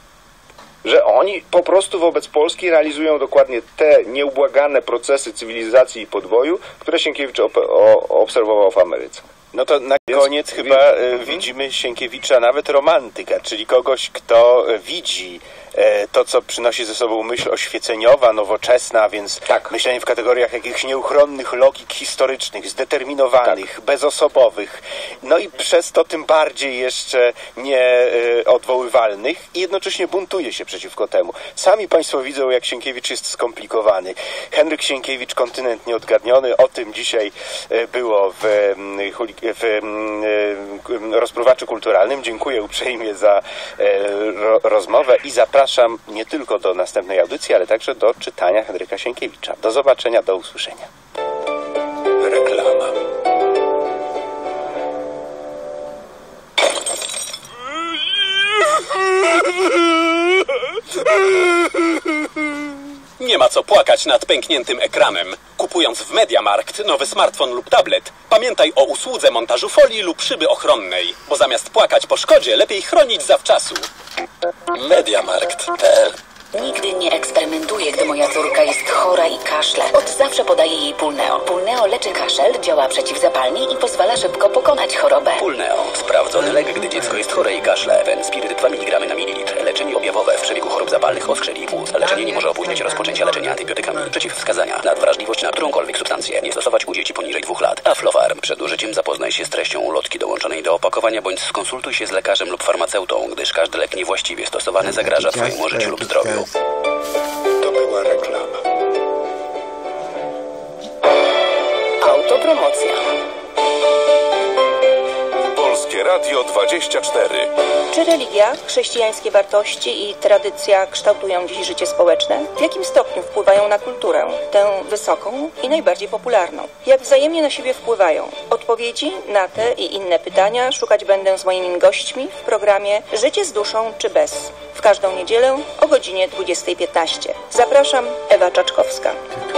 Że oni po prostu wobec Polski realizują dokładnie te nieubłagane procesy cywilizacji i podboju, które Sienkiewicz obserwował w Ameryce. No to na koniec chyba widzimy Sienkiewicza nawet romantyka, czyli kogoś, kto widzi to, co przynosi ze sobą myśl oświeceniowa, nowoczesna, więc myślenie w kategoriach jakichś nieuchronnych logik historycznych, zdeterminowanych, bezosobowych, no i przez to tym bardziej jeszcze nieodwoływalnych i jednocześnie buntuje się przeciwko temu. Sami Państwo widzą, jak Sienkiewicz jest skomplikowany. Henryk Sienkiewicz, Kontynent nieodgadniony, o tym dzisiaj było w rozpruwaczu kulturalnym. Dziękuję uprzejmie za rozmowę i zapraszam nie tylko do następnej audycji, ale także do czytania Henryka Sienkiewicza. Do zobaczenia, do usłyszenia. Reklama. Nie ma co płakać nad pękniętym ekranem. Kupując w MediaMarkt nowy smartfon lub tablet, pamiętaj o usłudze montażu folii lub szyby ochronnej, bo zamiast płakać po szkodzie, lepiej chronić zawczasu. MediaMarkt.pl. Nigdy nie eksperymentuję, gdy moja córka jest chora i kaszle. Od zawsze podaję jej Pulneo. Pulneo leczy kaszel, działa przeciwzapalnie i pozwala szybko pokonać chorobę. Pulneo. Sprawdzony lek, gdy dziecko jest chore i kaszle. Wenspiryt 2 mg na mililitr. Leczenie objawowe w przebiegu chorób zapalnych oskrzeli i płuc. Leczenie nie może opóźniać rozpoczęcia leczenia antybiotykami. Przeciwwskazania. Nadwrażliwość na którąkolwiek substancję. Nie stosować u dzieci poniżej 2 lat. Aflofarm. Przed użyciem zapoznaj się z treścią ulotki dołączonej do opakowania bądź skonsultuj się z lekarzem lub farmaceutą, gdyż każdy lek niewłaściwie stosowany zagraża Twojemu życiu lub zdrowiu. To była reklama. Autopromocja. Polskie Radio 24. Czy religia, chrześcijańskie wartości i tradycja kształtują dziś życie społeczne? W jakim stopniu wpływają na kulturę, tę wysoką i najbardziej popularną? Jak wzajemnie na siebie wpływają? Odpowiedzi na te i inne pytania szukać będę z moimi gośćmi w programie Życie z duszą czy bez? W każdą niedzielę o godzinie 20:15. Zapraszam, Ewa Czaczkowska.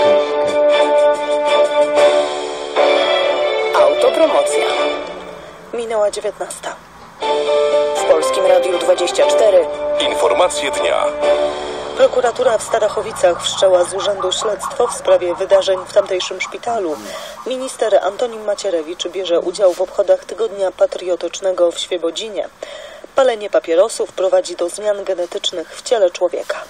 Autopromocja. Minęła 19. W Polskim Radiu 24. Informacje dnia. Prokuratura w Starachowicach wszczęła z urzędu śledztwo w sprawie wydarzeń w tamtejszym szpitalu. Minister Antonim Macierewicz bierze udział w obchodach Tygodnia Patriotycznego w Świebodzinie. Palenie papierosów prowadzi do zmian genetycznych w ciele człowieka.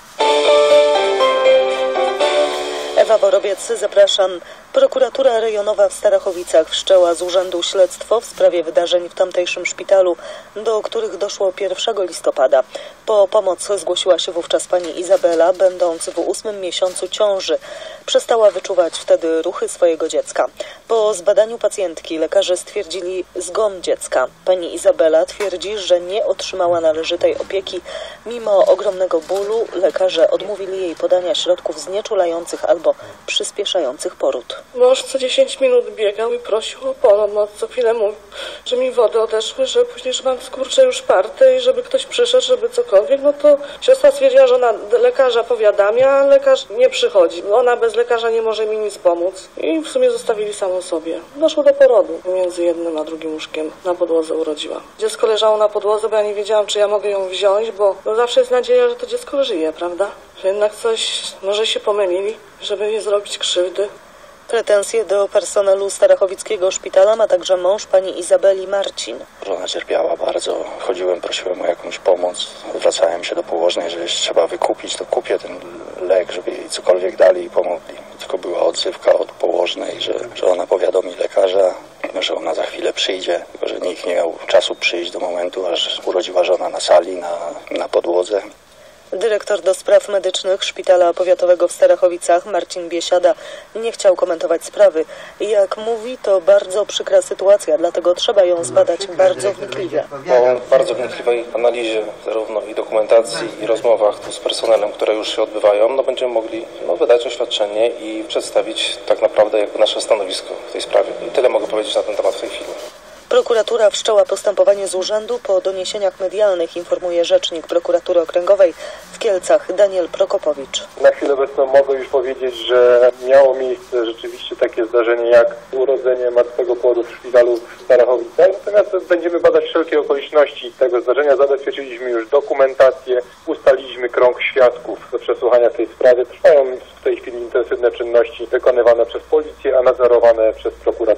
Ewa Borowiec, zapraszam. Prokuratura rejonowa w Starachowicach wszczęła z urzędu śledztwo w sprawie wydarzeń w tamtejszym szpitalu, do których doszło 1 listopada. Po pomoc zgłosiła się wówczas pani Izabela, będąc w 8. miesiącu ciąży. Przestała wyczuwać wtedy ruchy swojego dziecka. Po zbadaniu pacjentki lekarze stwierdzili zgon dziecka. Pani Izabela twierdzi, że nie otrzymała należytej opieki. Mimo ogromnego bólu lekarze odmówili jej podania środków znieczulających albo przyspieszających poród. Mąż co 10 minut biegał i prosił o pomoc. Co chwilę mówił, że mi wody odeszły, że później, że mam skurcze już parte i żeby ktoś przyszedł, żeby cokolwiek. No to siostra stwierdziła, że ona lekarza powiadamia, a lekarz nie przychodzi. Ona bez lekarza nie może mi nic pomóc. I w sumie zostawili samą sobie. Doszło do porodu. Między jednym a drugim łóżkiem na podłodze urodziła. Dziecko leżało na podłodze, bo ja nie wiedziałam, czy ja mogę ją wziąć, bo zawsze jest nadzieja, że to dziecko żyje, prawda? Że jednak coś, może się pomylili, żeby nie zrobić krzywdy. Pretensje do personelu Starachowickiego szpitala ma także mąż pani Izabeli, Marcin. Żona cierpiała bardzo. Chodziłem, prosiłem o jakąś pomoc. Wracałem się do położnej, że jeśli trzeba wykupić, to kupię ten lek, żeby jej cokolwiek dali i pomogli. Tylko była odzywka od położnej, że ona powiadomi lekarza, że ona za chwilę przyjdzie, tylko że nikt nie miał czasu przyjść do momentu, aż urodziła żona na sali, na podłodze. Dyrektor do spraw medycznych Szpitala Powiatowego w Starachowicach, Marcin Biesiada, nie chciał komentować sprawy. Jak mówi, to bardzo przykra sytuacja, dlatego trzeba ją zbadać bardzo wnikliwie. Po bardzo wnikliwej analizie zarówno i dokumentacji, i rozmowach tu z personelem, które już się odbywają, będziemy mogli wydać oświadczenie i przedstawić tak naprawdę jakby nasze stanowisko w tej sprawie. I tyle mogę powiedzieć na ten temat w tej chwili. Prokuratura wszczęła postępowanie z urzędu po doniesieniach medialnych, informuje rzecznik Prokuratury Okręgowej w Kielcach Daniel Prokopowicz. Na chwilę obecną mogę już powiedzieć, że miało miejsce rzeczywiście takie zdarzenie jak urodzenie martwego płodu w szpitalu w Starachowicach. Natomiast będziemy badać wszelkie okoliczności tego zdarzenia. Zabezpieczyliśmy już dokumentację, ustaliliśmy krąg świadków do przesłuchania tej sprawy. Trwają w tej chwili intensywne czynności wykonywane przez policję, a nadzorowane przez prokuratora.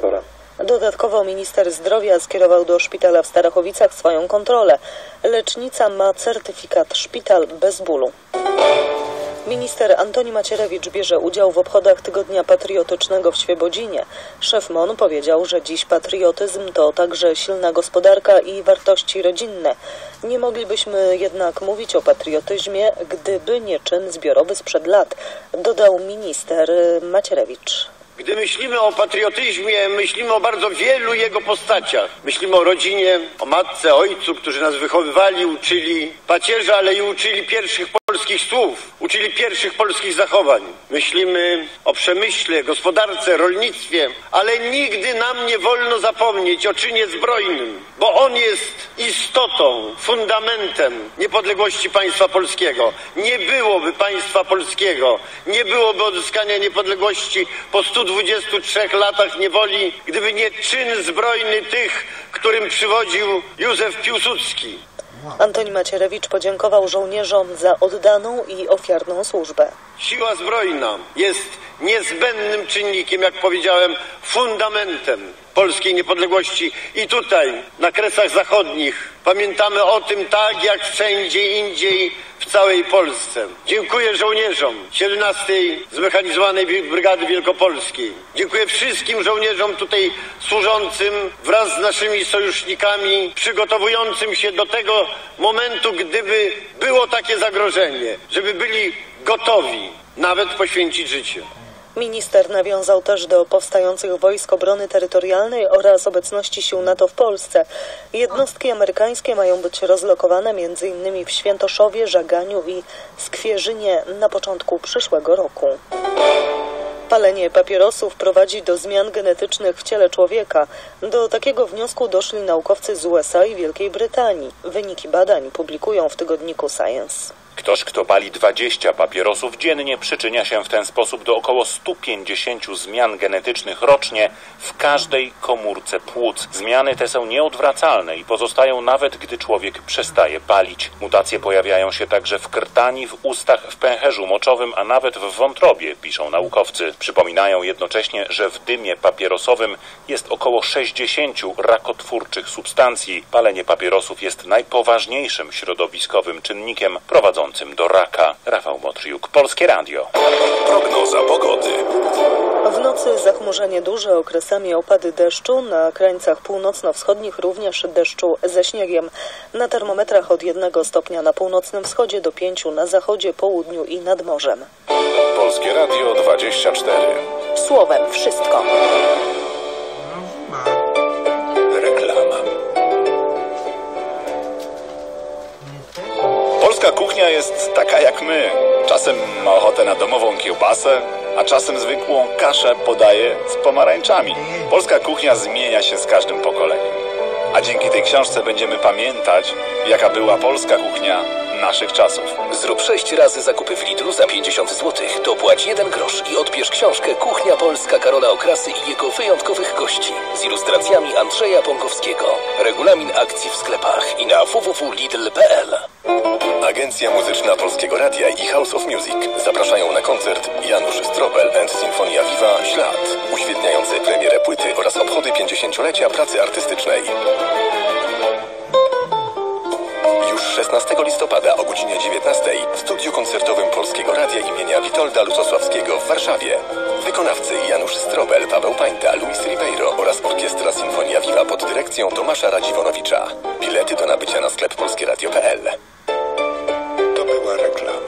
Dodatkowo minister zdrowia skierował do szpitala w Starachowicach swoją kontrolę. Lecznica ma certyfikat szpital bez bólu. Minister Antoni Macierewicz bierze udział w obchodach Tygodnia Patriotycznego w Świebodzinie. Szef MON powiedział, że dziś patriotyzm to także silna gospodarka i wartości rodzinne. Nie moglibyśmy jednak mówić o patriotyzmie, gdyby nie czyn zbiorowy sprzed lat, dodał minister Macierewicz. Gdy myślimy o patriotyzmie, myślimy o bardzo wielu jego postaciach. Myślimy o rodzinie, o matce, ojcu, którzy nas wychowywali, uczyli pacierza, ale i uczyli pierwszych polskich słów, uczyli pierwszych polskich zachowań. Myślimy o przemyśle, gospodarce, rolnictwie, ale nigdy nam nie wolno zapomnieć o czynie zbrojnym, bo on jest istotą, fundamentem niepodległości państwa polskiego. Nie byłoby państwa polskiego, nie byłoby odzyskania niepodległości po 123 latach niewoli, gdyby nie czyn zbrojny tych, którym przywodził Józef Piłsudski. Antoni Macierewicz podziękował żołnierzom za oddaną i ofiarną służbę. Siła zbrojna jest niezbędnym czynnikiem, jak powiedziałem, fundamentem polskiej niepodległości. I tutaj, na Kresach Zachodnich, pamiętamy o tym tak, jak wszędzie indziej w całej Polsce. Dziękuję żołnierzom 17. Zmechanizowanej Brygady Wielkopolskiej. Dziękuję wszystkim żołnierzom tutaj służącym wraz z naszymi sojusznikami, przygotowującym się do tego momentu, gdyby było takie zagrożenie, żeby byli gotowi nawet poświęcić życie. Minister nawiązał też do powstających wojsk obrony terytorialnej oraz obecności sił NATO w Polsce. Jednostki amerykańskie mają być rozlokowane m.in. w Świętoszowie, Żaganiu i Skwierzynie na początku przyszłego roku. Palenie papierosów prowadzi do zmian genetycznych w ciele człowieka. Do takiego wniosku doszli naukowcy z USA i Wielkiej Brytanii. Wyniki badań publikują w tygodniku Science. Ktoś, kto pali 20 papierosów dziennie, przyczynia się w ten sposób do około 150 zmian genetycznych rocznie w każdej komórce płuc. Zmiany te są nieodwracalne i pozostają nawet, gdy człowiek przestaje palić. Mutacje pojawiają się także w krtani, w ustach, w pęcherzu moczowym, a nawet w wątrobie, piszą naukowcy. Przypominają jednocześnie, że w dymie papierosowym jest około 60 rakotwórczych substancji. Palenie papierosów jest najpoważniejszym środowiskowym czynnikiem prowadzącym do raka. Rafał Motrzyjuk, Polskie Radio. Prognoza pogody. W nocy zachmurzenie duże, okresami opady deszczu, na krańcach północno-wschodnich również deszczu ze śniegiem. Na termometrach od 1 stopnia na północnym wschodzie do 5 na zachodzie, południu i nad morzem. Polskie Radio 24. Słowem wszystko. Reklama. Polska kuchnia jest taka jak my. Czasem ma ochotę na domową kiełbasę, a czasem zwykłą kaszę podaje z pomarańczami. Polska kuchnia zmienia się z każdym pokoleniem. A dzięki tej książce będziemy pamiętać, jaka była polska kuchnia naszych czasów. Zrób 6 razy zakupy w Lidlu za 50 zł. Dopłać 1 grosz i odbierz książkę Kuchnia Polska Karola Okrasy i jego wyjątkowych gości z ilustracjami Andrzeja Pąkowskiego. Regulamin akcji w sklepach i na www.lidl.pl. Agencja Muzyczna Polskiego Radia i House of Music zapraszają na koncert Janusz Strobel and Sinfonia Viva Ślad, uświetniający premierę płyty oraz obchody 50-lecia pracy artystycznej. Już 16 listopada o godzinie 19 w studiu koncertowym Polskiego Radia imienia Witolda Lutosławskiego w Warszawie. Wykonawcy Janusz Strobel, Paweł Pańta, Luis Ribeiro oraz Orkiestra Sinfonia Viva pod dyrekcją Tomasza Radziwonowicza. Bilety do nabycia na sklep polskieradio.pl. To była reklama.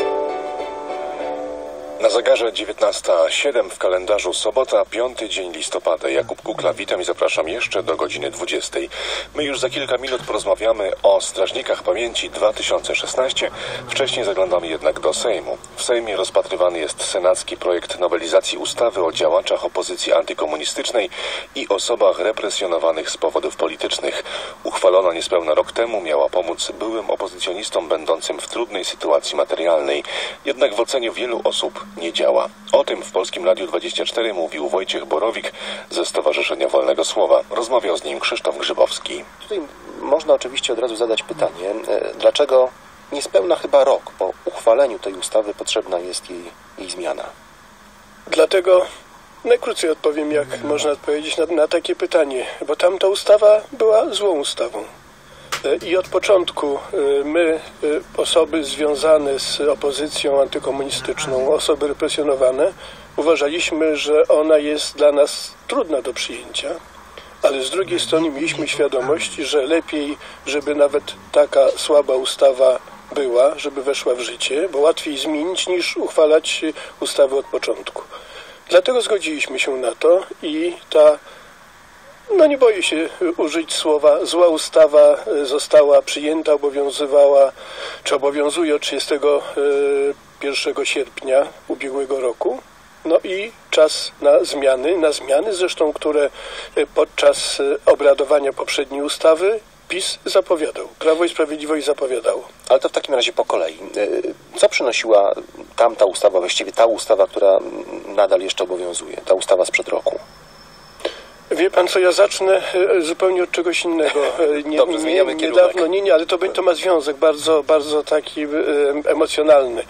Na zegarze 19:07 w kalendarzu sobota, 5 dzień listopada. Jakub Kukla, witam i zapraszam jeszcze do godziny 20. My już za kilka minut porozmawiamy o Strażnikach Pamięci 2016. Wcześniej zaglądamy jednak do Sejmu. W Sejmie rozpatrywany jest senacki projekt nowelizacji ustawy o działaczach opozycji antykomunistycznej i osobach represjonowanych z powodów politycznych. Uchwalona niespełna rok temu, miała pomóc byłym opozycjonistom będącym w trudnej sytuacji materialnej. Jednak w ocenie wielu osób nie działa. O tym w Polskim Radiu 24 mówił Wojciech Borowik ze Stowarzyszenia Wolnego Słowa. Rozmawiał z nim Krzysztof Grzybowski. Tutaj można oczywiście od razu zadać pytanie, dlaczego niespełna chyba rok po uchwaleniu tej ustawy potrzebna jest jej zmiana? Dlatego, Najkrócej odpowiem, jak można odpowiedzieć na takie pytanie, bo tamta ustawa była złą ustawą. I od początku my, osoby związane z opozycją antykomunistyczną, osoby represjonowane, uważaliśmy, że ona jest dla nas trudna do przyjęcia, ale z drugiej strony mieliśmy świadomość, że lepiej, żeby nawet taka słaba ustawa była, żeby weszła w życie, bo łatwiej zmienić niż uchwalać ustawy od początku. Dlatego zgodziliśmy się na to i ta, nie boję się użyć słowa, zła ustawa została przyjęta, obowiązywała, czy obowiązuje od 31 sierpnia ubiegłego roku. No i czas na zmiany zresztą, które podczas obradowania poprzedniej ustawy PiS zapowiadał, Prawo i Sprawiedliwość zapowiadało. Ale to w takim razie po kolei. Co przynosiła tamta ustawa, właściwie ta ustawa, która nadal jeszcze obowiązuje, ta ustawa sprzed roku? Wie pan co, ja zacznę zupełnie od czegoś innego. Dobrze, zmieniamy kierunek. Nie, ale to ma związek bardzo, bardzo taki emocjonalny.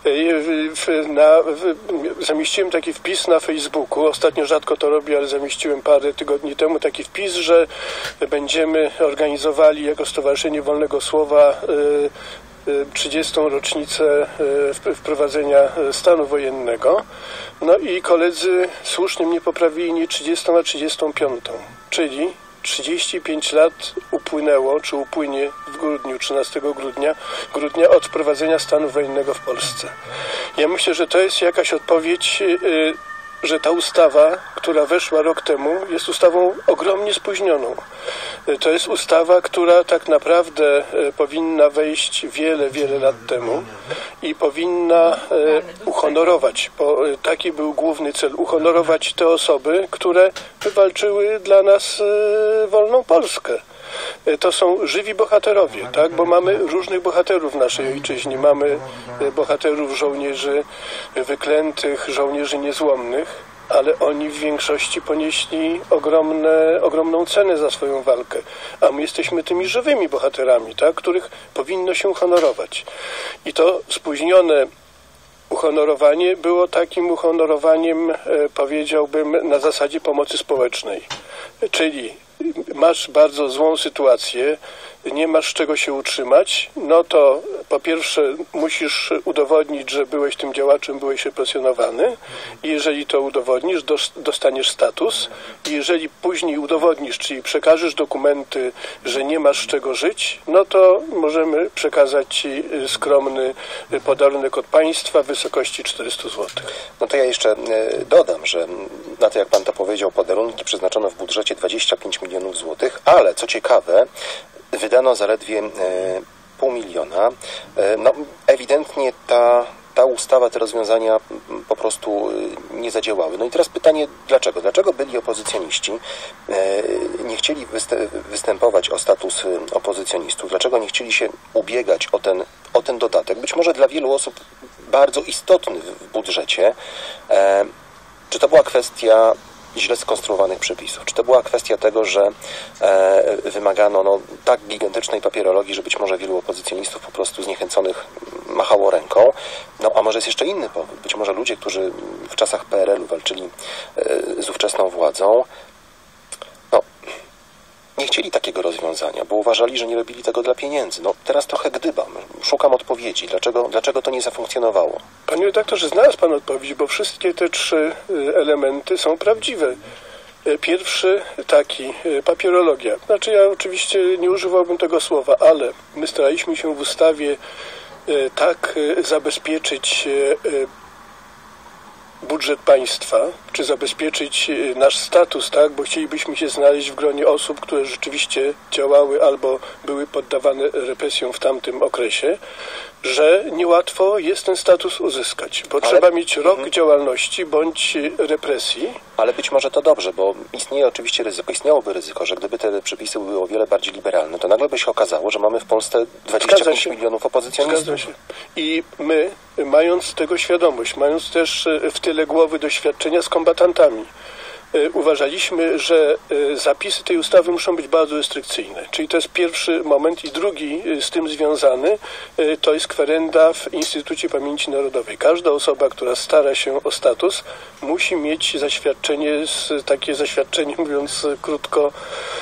Zamieściłem taki wpis na Facebooku, ostatnio rzadko to robię, ale zamieściłem parę tygodni temu taki wpis, że będziemy organizowali jako Stowarzyszenie Wolnego Słowa 30. rocznicę wprowadzenia stanu wojennego. No i koledzy słusznie mnie poprawili, nie 30, a 35. Czyli 35 lat upłynęło, czy upłynie w grudniu, 13 grudnia od wprowadzenia stanu wojennego w Polsce. Ja myślę, że to jest jakaś odpowiedź, że ta ustawa, która weszła rok temu, jest ustawą ogromnie spóźnioną. To jest ustawa, która tak naprawdę powinna wejść wiele, wiele lat temu i powinna uhonorować, bo taki był główny cel, uhonorować te osoby, które wywalczyły dla nas wolną Polskę. To są żywi bohaterowie, tak? Bo mamy różnych bohaterów w naszej ojczyźnie. Mamy bohaterów, żołnierzy wyklętych, żołnierzy niezłomnych, ale oni w większości ponieśli ogromną cenę za swoją walkę. A my jesteśmy tymi żywymi bohaterami, tak? Których powinno się honorować. I to spóźnione uhonorowanie było takim uhonorowaniem, powiedziałbym, na zasadzie pomocy społecznej. Czyli masz bardzo złą sytuację, nie masz z czego się utrzymać, no to po pierwsze musisz udowodnić, że byłeś tym działaczem, byłeś represjonowany i jeżeli to udowodnisz, dostaniesz status i jeżeli później udowodnisz, czyli przekażesz dokumenty, że nie masz z czego żyć, no to możemy przekazać ci skromny podarunek od państwa w wysokości 400 zł. No to ja jeszcze dodam, że na to, jak pan to powiedział, podarunki przeznaczono w budżecie 25 milionów złotych, ale co ciekawe, wydano zaledwie 500 000. No, ewidentnie ta ustawa, te rozwiązania po prostu nie zadziałały. No i teraz pytanie, dlaczego? Dlaczego byli opozycjoniści nie chcieli występować o status opozycjonistów? Dlaczego nie chcieli się ubiegać o ten dodatek? Być może dla wielu osób bardzo istotny w budżecie. Czy to była kwestia źle skonstruowanych przepisów? Czy to była kwestia tego, że wymagano tak gigantycznej papierologii, że być może wielu opozycjonistów po prostu zniechęconych machało ręką? No a może jest jeszcze inny powód. Być może ludzie, którzy w czasach PRL-u walczyli z ówczesną władzą, nie chcieli takiego rozwiązania, bo uważali, że nie robili tego dla pieniędzy. No teraz trochę gdybam, szukam odpowiedzi. Dlaczego to nie zafunkcjonowało? Panie redaktorze, znalazł pan odpowiedź, bo wszystkie te trzy elementy są prawdziwe. Pierwszy taki, papierologia. Znaczy ja oczywiście nie używałbym tego słowa, ale my staraliśmy się w ustawie tak zabezpieczyć budżet państwa, czy zabezpieczyć nasz status, tak, bo chcielibyśmy się znaleźć w gronie osób, które rzeczywiście działały albo były poddawane represjom w tamtym okresie, że niełatwo jest ten status uzyskać, bo trzeba mieć rok działalności bądź represji. Ale być może to dobrze, bo istnieje oczywiście ryzyko, istniałoby ryzyko, że gdyby te przepisy były o wiele bardziej liberalne, to nagle by się okazało, że mamy w Polsce 25 milionów opozycjonistów. Zgadza się. I my, mając tego świadomość, mając też w tyle głowy doświadczenia z kombatantami, uważaliśmy, że zapisy tej ustawy muszą być bardzo restrykcyjne. Czyli to jest pierwszy moment. I drugi z tym związany to jest kwerenda w Instytucie Pamięci Narodowej. Każda osoba, która stara się o status, musi mieć zaświadczenie, takie zaświadczenie, mówiąc krótko,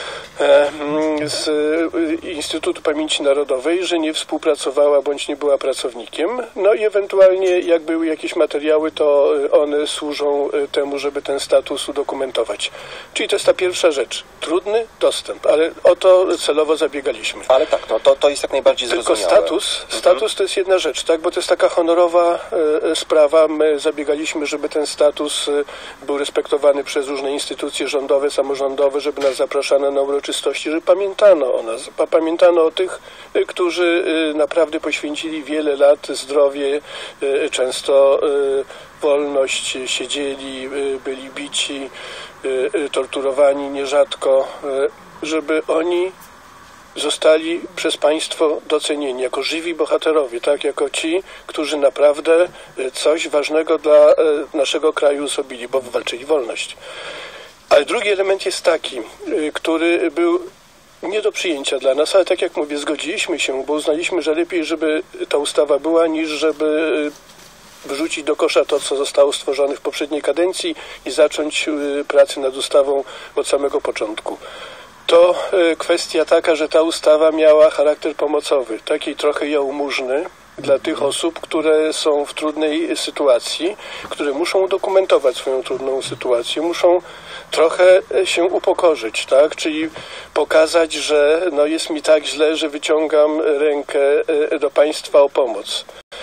z Instytutu Pamięci Narodowej, że nie współpracowała bądź nie była pracownikiem. No i ewentualnie jak były jakieś materiały, to one służą temu, żeby ten status udokumentować. Czyli to jest ta pierwsza rzecz. Trudny dostęp, ale o to celowo zabiegaliśmy. Ale tak, no to jest jak najbardziej zrozumiałe. Tylko status to jest jedna rzecz, tak? Bo to jest taka honorowa sprawa. My zabiegaliśmy, żeby ten status był respektowany przez różne instytucje rządowe, samorządowe, żeby nas zapraszano na uroczystości, żeby pamiętano o nas, pamiętano o tych, którzy naprawdę poświęcili wiele lat, zdrowie, często wolność, siedzieli, byli bici, torturowani nierzadko, żeby oni zostali przez państwo docenieni jako żywi bohaterowie, tak, jako ci, którzy naprawdę coś ważnego dla naszego kraju zrobili, bo walczyli wolność. Ale drugi element jest taki, który był nie do przyjęcia dla nas, ale tak jak mówię, zgodziliśmy się, bo uznaliśmy, że lepiej, żeby ta ustawa była, niż żeby wrzucić do kosza to, co zostało stworzone w poprzedniej kadencji i zacząć pracę nad ustawą od samego początku. To kwestia taka, że ta ustawa miała charakter pomocowy, taki trochę jałmużny dla tych osób, które są w trudnej sytuacji, które muszą udokumentować swoją trudną sytuację, muszą trochę się upokorzyć, tak? Czyli pokazać, że no jest mi tak źle, że wyciągam rękę do państwa o pomoc.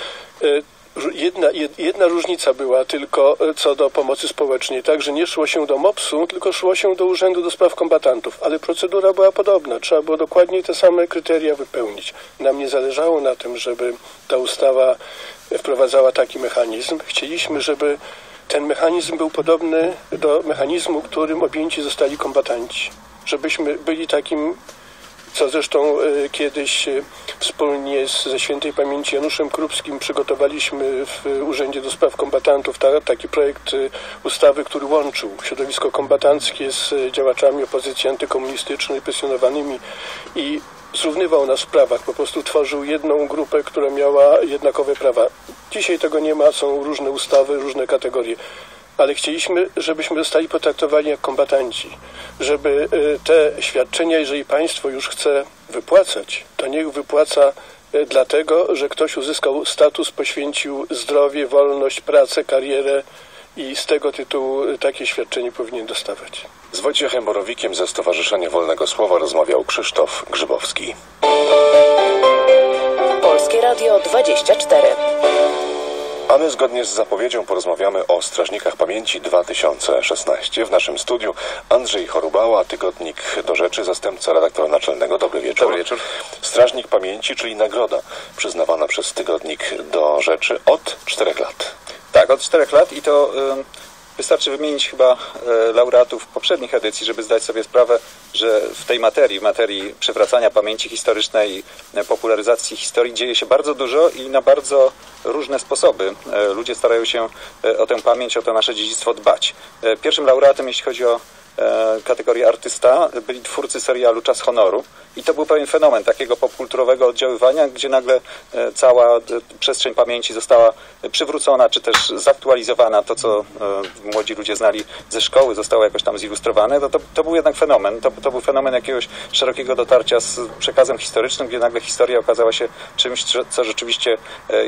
Jedna różnica była tylko co do pomocy społecznej, tak, że nie szło się do MOPS-u, tylko szło się do Urzędu do Spraw Kombatantów, ale procedura była podobna, trzeba było dokładnie te same kryteria wypełnić. Nam nie zależało na tym, żeby ta ustawa wprowadzała taki mechanizm. Chcieliśmy, żeby ten mechanizm był podobny do mechanizmu, którym objęci zostali kombatanci. Żebyśmy byli takim, co zresztą kiedyś wspólnie ze świętej pamięci Januszem Krupskim przygotowaliśmy w Urzędzie do Spraw Kombatantów taki projekt ustawy, który łączył środowisko kombatanckie z działaczami opozycji antykomunistycznej, presjonowanymi i zrównywał nas w prawach, po prostu tworzył jedną grupę, która miała jednakowe prawa. Dzisiaj tego nie ma, są różne ustawy, różne kategorie. Ale chcieliśmy, żebyśmy zostali potraktowani jak kombatanci, żeby te świadczenia, jeżeli państwo już chce wypłacać, to niech wypłaca dlatego, że ktoś uzyskał status, poświęcił zdrowie, wolność, pracę, karierę i z tego tytułu takie świadczenie powinien dostawać. Z Wojciechem Borowikiem ze Stowarzyszenia Wolnego Słowa rozmawiał Krzysztof Grzybowski. Polskie Radio 24. A my zgodnie z zapowiedzią porozmawiamy o Strażnikach Pamięci 2016. W naszym studiu Andrzej Chorubała, Tygodnik Do Rzeczy, zastępca redaktora naczelnego. Dobry wieczór. Dobry wieczór. Strażnik Pamięci, czyli nagroda przyznawana przez Tygodnik Do Rzeczy od 4 lat. Tak, od 4 lat i to wystarczy wymienić chyba laureatów poprzednich edycji, żeby zdać sobie sprawę, że w tej materii przywracania pamięci historycznej, popularyzacji historii dzieje się bardzo dużo i na bardzo różne sposoby. Ludzie starają się o tę pamięć, o to nasze dziedzictwo dbać. Pierwszym laureatem, jeśli chodzi o kategorię artysta, byli twórcy serialu Czas Honoru i to był pewien fenomen takiego popkulturowego oddziaływania, gdzie nagle cała przestrzeń pamięci została przywrócona, czy też zaktualizowana. To, co młodzi ludzie znali ze szkoły, zostało jakoś tam zilustrowane. To był jednak fenomen. To był fenomen jakiegoś szerokiego dotarcia z przekazem historycznym, gdzie nagle historia okazała się czymś, co rzeczywiście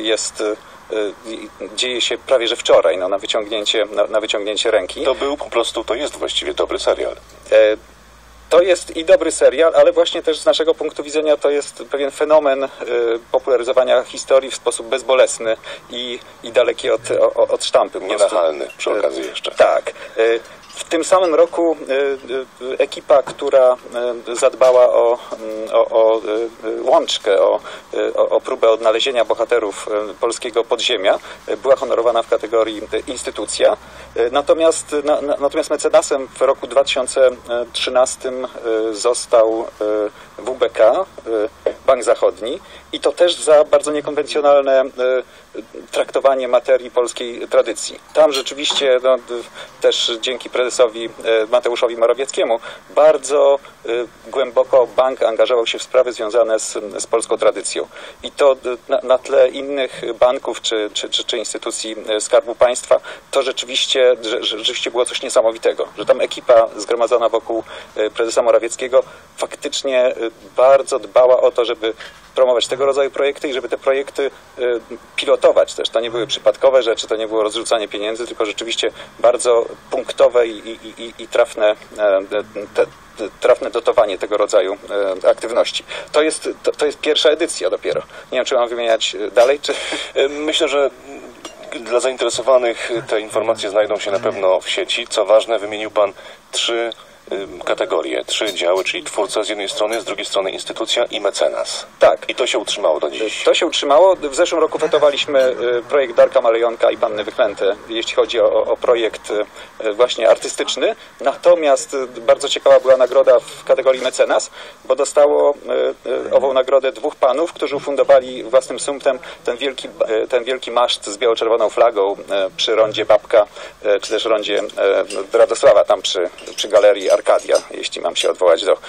dzieje się prawie że wczoraj, na wyciągnięcie ręki. To jest właściwie dobry serial. To jest i dobry serial, ale właśnie też z naszego punktu widzenia to jest pewien fenomen popularyzowania historii w sposób bezbolesny i daleki od sztampy. Nienachalny przy okazji jeszcze. Tak. W tym samym roku ekipa, która zadbała o łączkę, o próbę odnalezienia bohaterów polskiego podziemia, była honorowana w kategorii instytucja. Natomiast mecenasem w roku 2013 został WBK, Bank Zachodni, i to też za bardzo niekonwencjonalne traktowanie materii polskiej tradycji. Tam rzeczywiście też dzięki prezesowi Mateuszowi Morawieckiemu bardzo głęboko bank angażował się w sprawy związane z polską tradycją. I to na tle innych banków czy instytucji Skarbu Państwa to rzeczywiście było coś niesamowitego, że tam ekipa zgromadzona wokół prezesa Morawieckiego faktycznie bardzo dbała o to, żeby promować tego rodzaju projekty i żeby te projekty pilotować też. To nie były przypadkowe rzeczy, to nie było rozrzucanie pieniędzy, tylko rzeczywiście bardzo punktowe i trafne dotowanie tego rodzaju aktywności. To jest pierwsza edycja dopiero. Nie wiem, czy mam wymieniać dalej, czy... Myślę, że dla zainteresowanych te informacje znajdą się na pewno w sieci. Co ważne, wymienił Pan 3 kategorie, 3 działy, czyli twórca z jednej strony, z drugiej strony instytucja i mecenas. Tak. I to się utrzymało do dziś. To się utrzymało. W zeszłym roku wetowaliśmy projekt Darka Malejonka i Panny Wyklęte, jeśli chodzi o projekt właśnie artystyczny. Natomiast bardzo ciekawa była nagroda w kategorii mecenas, bo dostało ową nagrodę 2 panów, którzy ufundowali własnym sumptem ten wielki maszt z biało-czerwoną flagą przy rondzie Babka, czy też rondzie Radosława, tam przy galerii Arkadia, jeśli mam się odwołać do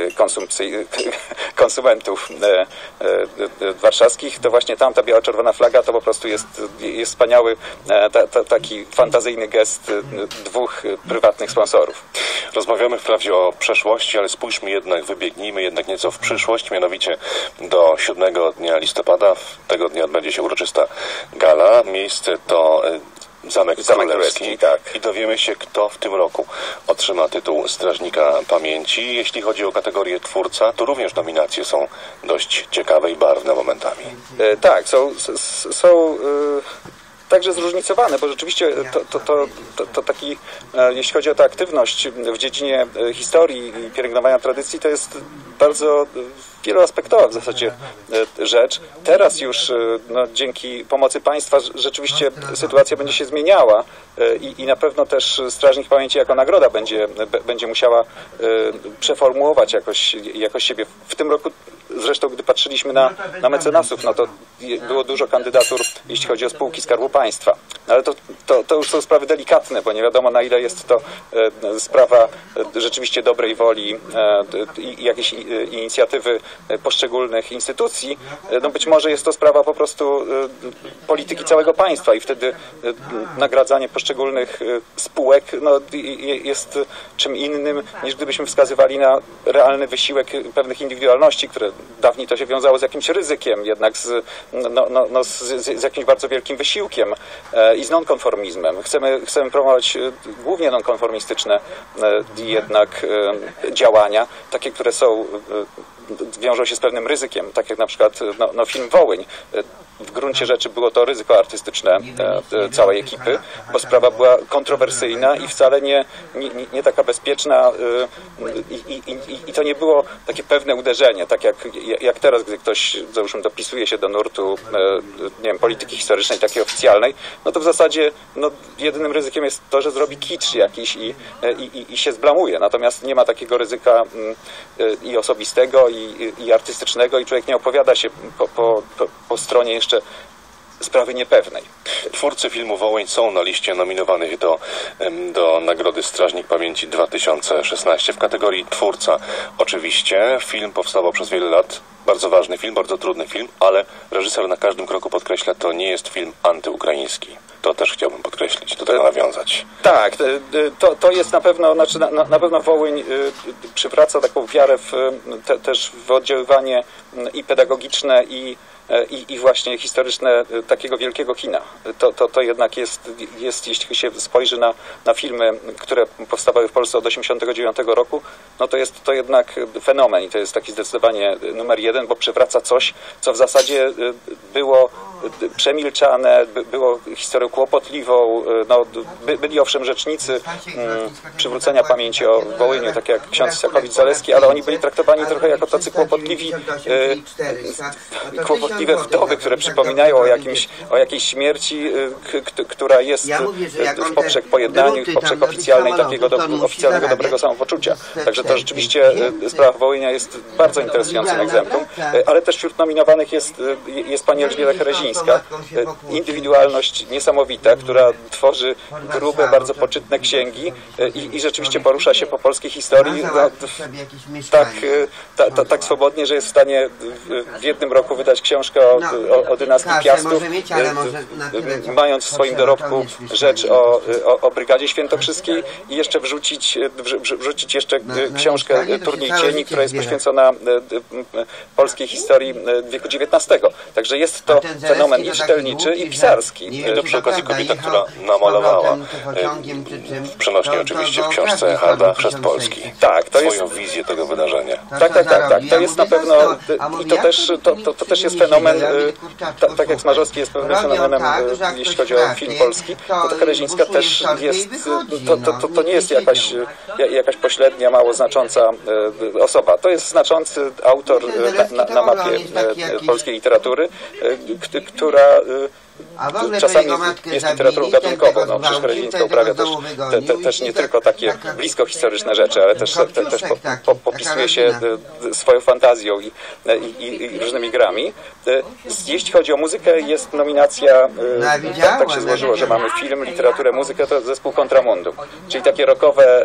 konsumentów warszawskich, to właśnie tam ta biało-czerwona flaga to po prostu jest wspaniały taki fantazyjny gest 2 prywatnych sponsorów. Rozmawiamy wprawdzie o przeszłości, ale spójrzmy jednak, wybiegnijmy jednak nieco w przyszłość, mianowicie do 7 dnia listopada. Tego dnia odbędzie się uroczysta gala. Miejsce to Zamek Królewski, tak. I dowiemy się, kto w tym roku otrzyma tytuł Strażnika Pamięci. Jeśli chodzi o kategorię twórca, to również nominacje są dość ciekawe i barwne momentami. Tak, są także zróżnicowane, bo rzeczywiście to taki, jeśli chodzi o tę aktywność w dziedzinie historii i pielęgnowania tradycji, to jest bardzo wieloaspektowa w zasadzie rzecz. Teraz już dzięki pomocy państwa rzeczywiście sytuacja będzie się zmieniała i na pewno też Strażnik Pamięci jako nagroda będzie musiała przeformułować jakoś siebie. W tym roku zresztą, gdy patrzyliśmy na mecenasów, no to było dużo kandydatur, jeśli chodzi o spółki Skarbu Państwa. Ale to już są sprawy delikatne, bo nie wiadomo, na ile jest to sprawa rzeczywiście dobrej woli i jakiejś inicjatywy poszczególnych instytucji. No być może jest to sprawa po prostu polityki całego państwa i wtedy nagradzanie poszczególnych spółek jest czym innym, niż gdybyśmy wskazywali na realny wysiłek pewnych indywidualności, które dawniej to się wiązało z jakimś ryzykiem, jednak z jakimś bardzo wielkim wysiłkiem i z nonkonformizmem. Chcemy promować głównie nonkonformistyczne jednak działania, takie, które wiążą się z pewnym ryzykiem, tak jak na przykład film Wołyń. W gruncie rzeczy było to ryzyko artystyczne całej ekipy, bo sprawa była kontrowersyjna i wcale nie taka bezpieczna i to nie było takie pewne uderzenie, tak jak teraz, gdy ktoś, załóżmy, dopisuje się do nurtu nie wiem, polityki historycznej, takiej oficjalnej, no to w zasadzie jedynym ryzykiem jest to, że zrobi kicz jakiś i się zblamuje. Natomiast nie ma takiego ryzyka i osobistego, i artystycznego i człowiek nie opowiada się po stronie jeszcze sprawy niepewnej. Twórcy filmu Wołyń są na liście nominowanych do Nagrody Strażnik Pamięci 2016 w kategorii twórca. Oczywiście film powstawał przez wiele lat. Bardzo ważny film, bardzo trudny film, ale reżyser na każdym kroku podkreśla, to nie jest film antyukraiński. To też chciałbym podkreślić, do tego nawiązać. Tak, to jest na pewno, na pewno Wołyń przywraca taką wiarę też w oddziaływanie i pedagogiczne, i właśnie historyczne takiego wielkiego kina. To jednak jest, jeśli się spojrzy na filmy, które powstawały w Polsce od 1989 roku, no to jest to jednak fenomen i to jest taki zdecydowanie numer 1, bo przywraca coś, co w zasadzie było przemilczane, było historią kłopotliwą. Byli owszem rzecznicy przywrócenia pamięci o Wołyniu, tak jak ksiądz Jakowicz-Zaleski, ale oni byli traktowani trochę jako tacy kłopotliwi szczęśliwe wdowy, które przypominają o jakiejś śmierci, która jest w poprzek pojednaniu, w poprzek oficjalnego dobrego samopoczucia. Także to rzeczywiście sprawa Wołynia jest bardzo interesującym egzemplum, ale też wśród nominowanych jest pani Elżbieta Herezińska. Indywidualność niesamowita, która tworzy grube, bardzo poczytne księgi i rzeczywiście porusza się po polskiej historii tak swobodnie, że jest w stanie w jednym roku wydać książkę o dynastii Piastów, mając w swoim dorobku rzecz o Brygadzie Świętokrzyskiej i jeszcze wrzucić jeszcze książkę Turniej Cieni, która jest poświęcona polskiej historii wieku XIX. Także jest to fenomen i czytelniczy, i pisarski. Przy okazji kobieta, która namalowała w przenośni oczywiście w książce Harda Chrzest Polski. Tak, to swoją wizję tego wydarzenia. Tak. To jest na pewno i to też jest fenomen, tak jak Smarzowski jest pewnym fenomenem, jeśli chodzi o film polski, to Herezińska też jest, to nie jest jakaś pośrednia, mało znacząca osoba. To jest znaczący autor na mapie polskiej literatury, która czasami jest literaturą gatunkową. No, przecież Herezińska uprawia też nie tylko takie blisko historyczne rzeczy, ale też popisuje się swoją fantazją i różnymi grami. Jeśli chodzi o muzykę, jest nominacja, tak się złożyło, że mamy film, literaturę, muzykę, to zespół Contramundum, czyli takie rockowe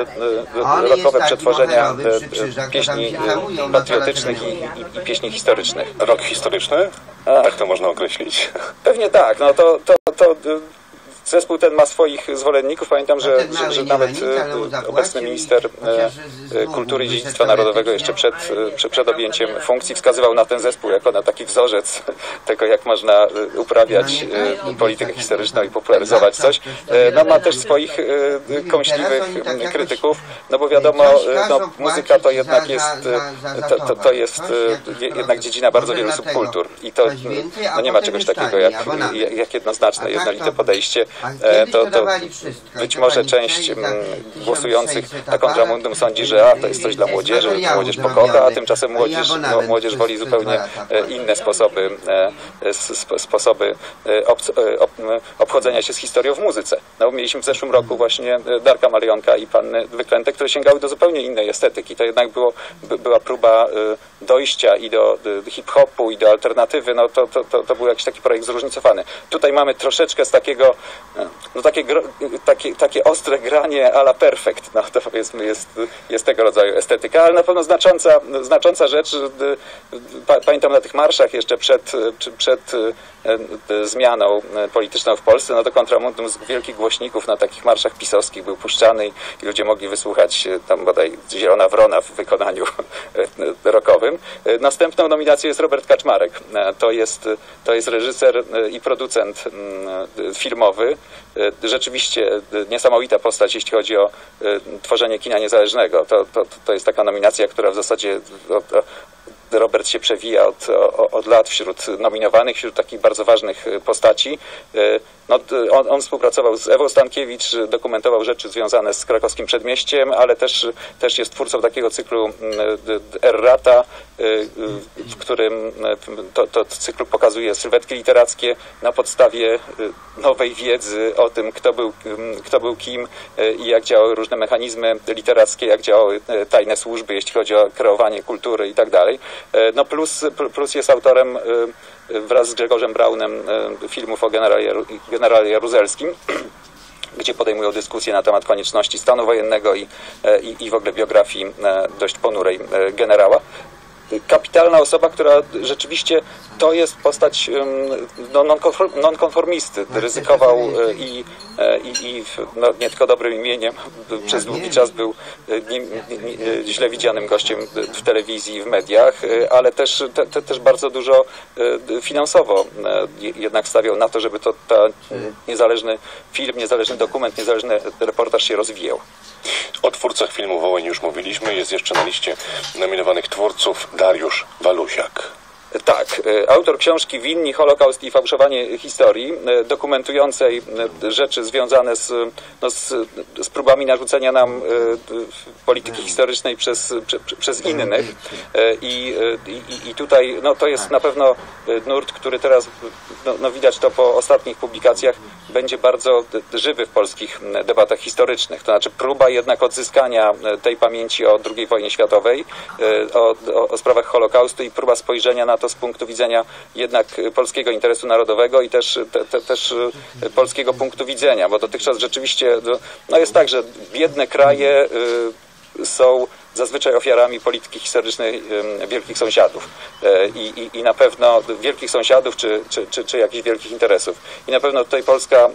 przetworzenia pieśni patriotycznych i pieśni historycznych. Rok historyczny? Tak to można określić. Pewnie tak. No to zespół ten ma swoich zwolenników. Pamiętam, że nawet obecny minister kultury i dziedzictwa narodowego jeszcze przed objęciem funkcji wskazywał na ten zespół jako na taki wzorzec tego, jak można uprawiać politykę historyczną i popularyzować coś. No, ma też swoich kąśliwych krytyków, no bo wiadomo, muzyka to jednak jest jednak dziedzina bardzo wielu subkultur i to nie ma czegoś takiego jak jednoznaczne, jednolite podejście. To być może część głosujących na Contramundum sądzi, że to jest coś dla młodzieży, młodzież pokocha, a tymczasem młodzież woli zupełnie inne sposoby obchodzenia się z historią w muzyce. No, mieliśmy w zeszłym roku właśnie Darka Marionka i Panny Wyklęte, które sięgały do zupełnie innej estetyki. To jednak była próba dojścia i do hip-hopu, i do alternatywy. No, to był jakiś taki projekt zróżnicowany. Tutaj mamy troszeczkę z takiego takie ostre granie à la perfect. No, to powiedzmy jest tego rodzaju estetyka, ale na pewno znacząca rzecz. Pamiętam na tych marszach jeszcze przed zmianą polityczną w Polsce, no to Contramundum z wielkich głośników na takich marszach pisowskich był puszczany i ludzie mogli wysłuchać tam bodaj Zielona Wrona w wykonaniu rockowym. Następną nominacją jest Robert Kaczmarek. To jest reżyser i producent filmowy. Rzeczywiście niesamowita postać, jeśli chodzi o tworzenie kina niezależnego. To jest taka nominacja, która w zasadzie Robert się przewija od lat wśród nominowanych, wśród takich bardzo ważnych postaci. No, on współpracował z Ewą Stankiewicz, dokumentował rzeczy związane z krakowskim przedmieściem, ale też jest twórcą takiego cyklu Errata, w którym to cykl pokazuje sylwetki literackie na podstawie nowej wiedzy o tym, kto był kim i jak działały różne mechanizmy literackie, jak działały tajne służby, jeśli chodzi o kreowanie kultury i tak dalej. No plus jest autorem wraz z Grzegorzem Braunem filmów o generale Jaruzelskim, gdzie podejmują dyskusję na temat konieczności stanu wojennego i w ogóle biografii dość ponurej generała. Kapitalna osoba, która rzeczywiście to jest postać nonkonformisty. Ryzykował i nie tylko dobrym imieniem, przez długi czas był źle widzianym gościem w telewizji i w mediach, ale też bardzo dużo finansowo jednak stawiał na to, żeby niezależny film, niezależny dokument, niezależny reportaż się rozwijał. O twórcach filmu Wołyń już mówiliśmy. Jest jeszcze na liście nominowanych twórców Dariusz Walusiak. Tak, autor książki Winni, Holokaust i fałszowanie historii, dokumentującej rzeczy związane z próbami narzucenia nam polityki historycznej przez innych. I tutaj to jest na pewno nurt, który teraz, widać to po ostatnich publikacjach, będzie bardzo żywy w polskich debatach historycznych. To znaczy próba jednak odzyskania tej pamięci o II wojnie światowej, o sprawach Holokaustu i próba spojrzenia na to z punktu widzenia jednak polskiego interesu narodowego i też polskiego punktu widzenia, bo dotychczas rzeczywiście jest tak, że biedne kraje są zazwyczaj ofiarami polityki historycznej wielkich sąsiadów i na pewno wielkich sąsiadów czy jakichś wielkich interesów. I na pewno tutaj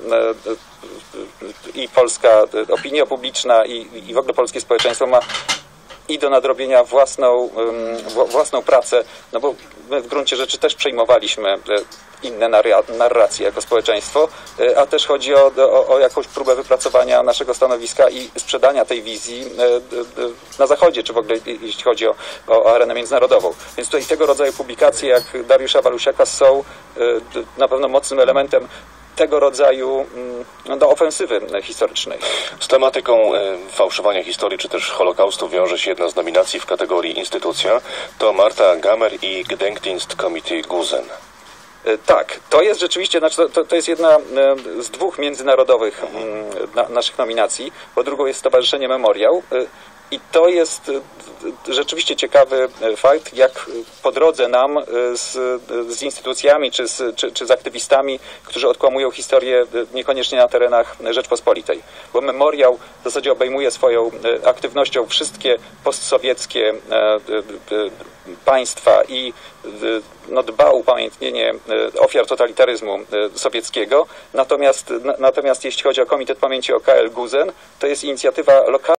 polska opinia publiczna i w ogóle polskie społeczeństwo ma i do nadrobienia własną pracę, bo my w gruncie rzeczy też przejmowaliśmy inne narracje jako społeczeństwo, a też chodzi o jakąś próbę wypracowania naszego stanowiska i sprzedania tej wizji na Zachodzie, czy w ogóle jeśli chodzi o arenę międzynarodową. Więc tutaj tego rodzaju publikacje jak Dariusza Walusiaka są na pewno mocnym elementem tego rodzaju ofensywy historycznej. Z tematyką fałszowania historii czy też Holokaustu wiąże się jedna z nominacji w kategorii instytucja. To Marta Gamer i Gedenkdienst Komitee Gusen. Tak, to jest rzeczywiście, to jest jedna z dwóch międzynarodowych naszych nominacji. Po drugą jest Stowarzyszenie Memoriał. I to jest rzeczywiście ciekawy fakt, jak po drodze nam z instytucjami czy z aktywistami, którzy odkłamują historię niekoniecznie na terenach Rzeczpospolitej. Bo Memoriał w zasadzie obejmuje swoją aktywnością wszystkie postsowieckie państwa i dba o upamiętnienie ofiar totalitaryzmu sowieckiego. Natomiast jeśli chodzi o Komitet Pamięci o KL Gusen, to jest inicjatywa lokalna,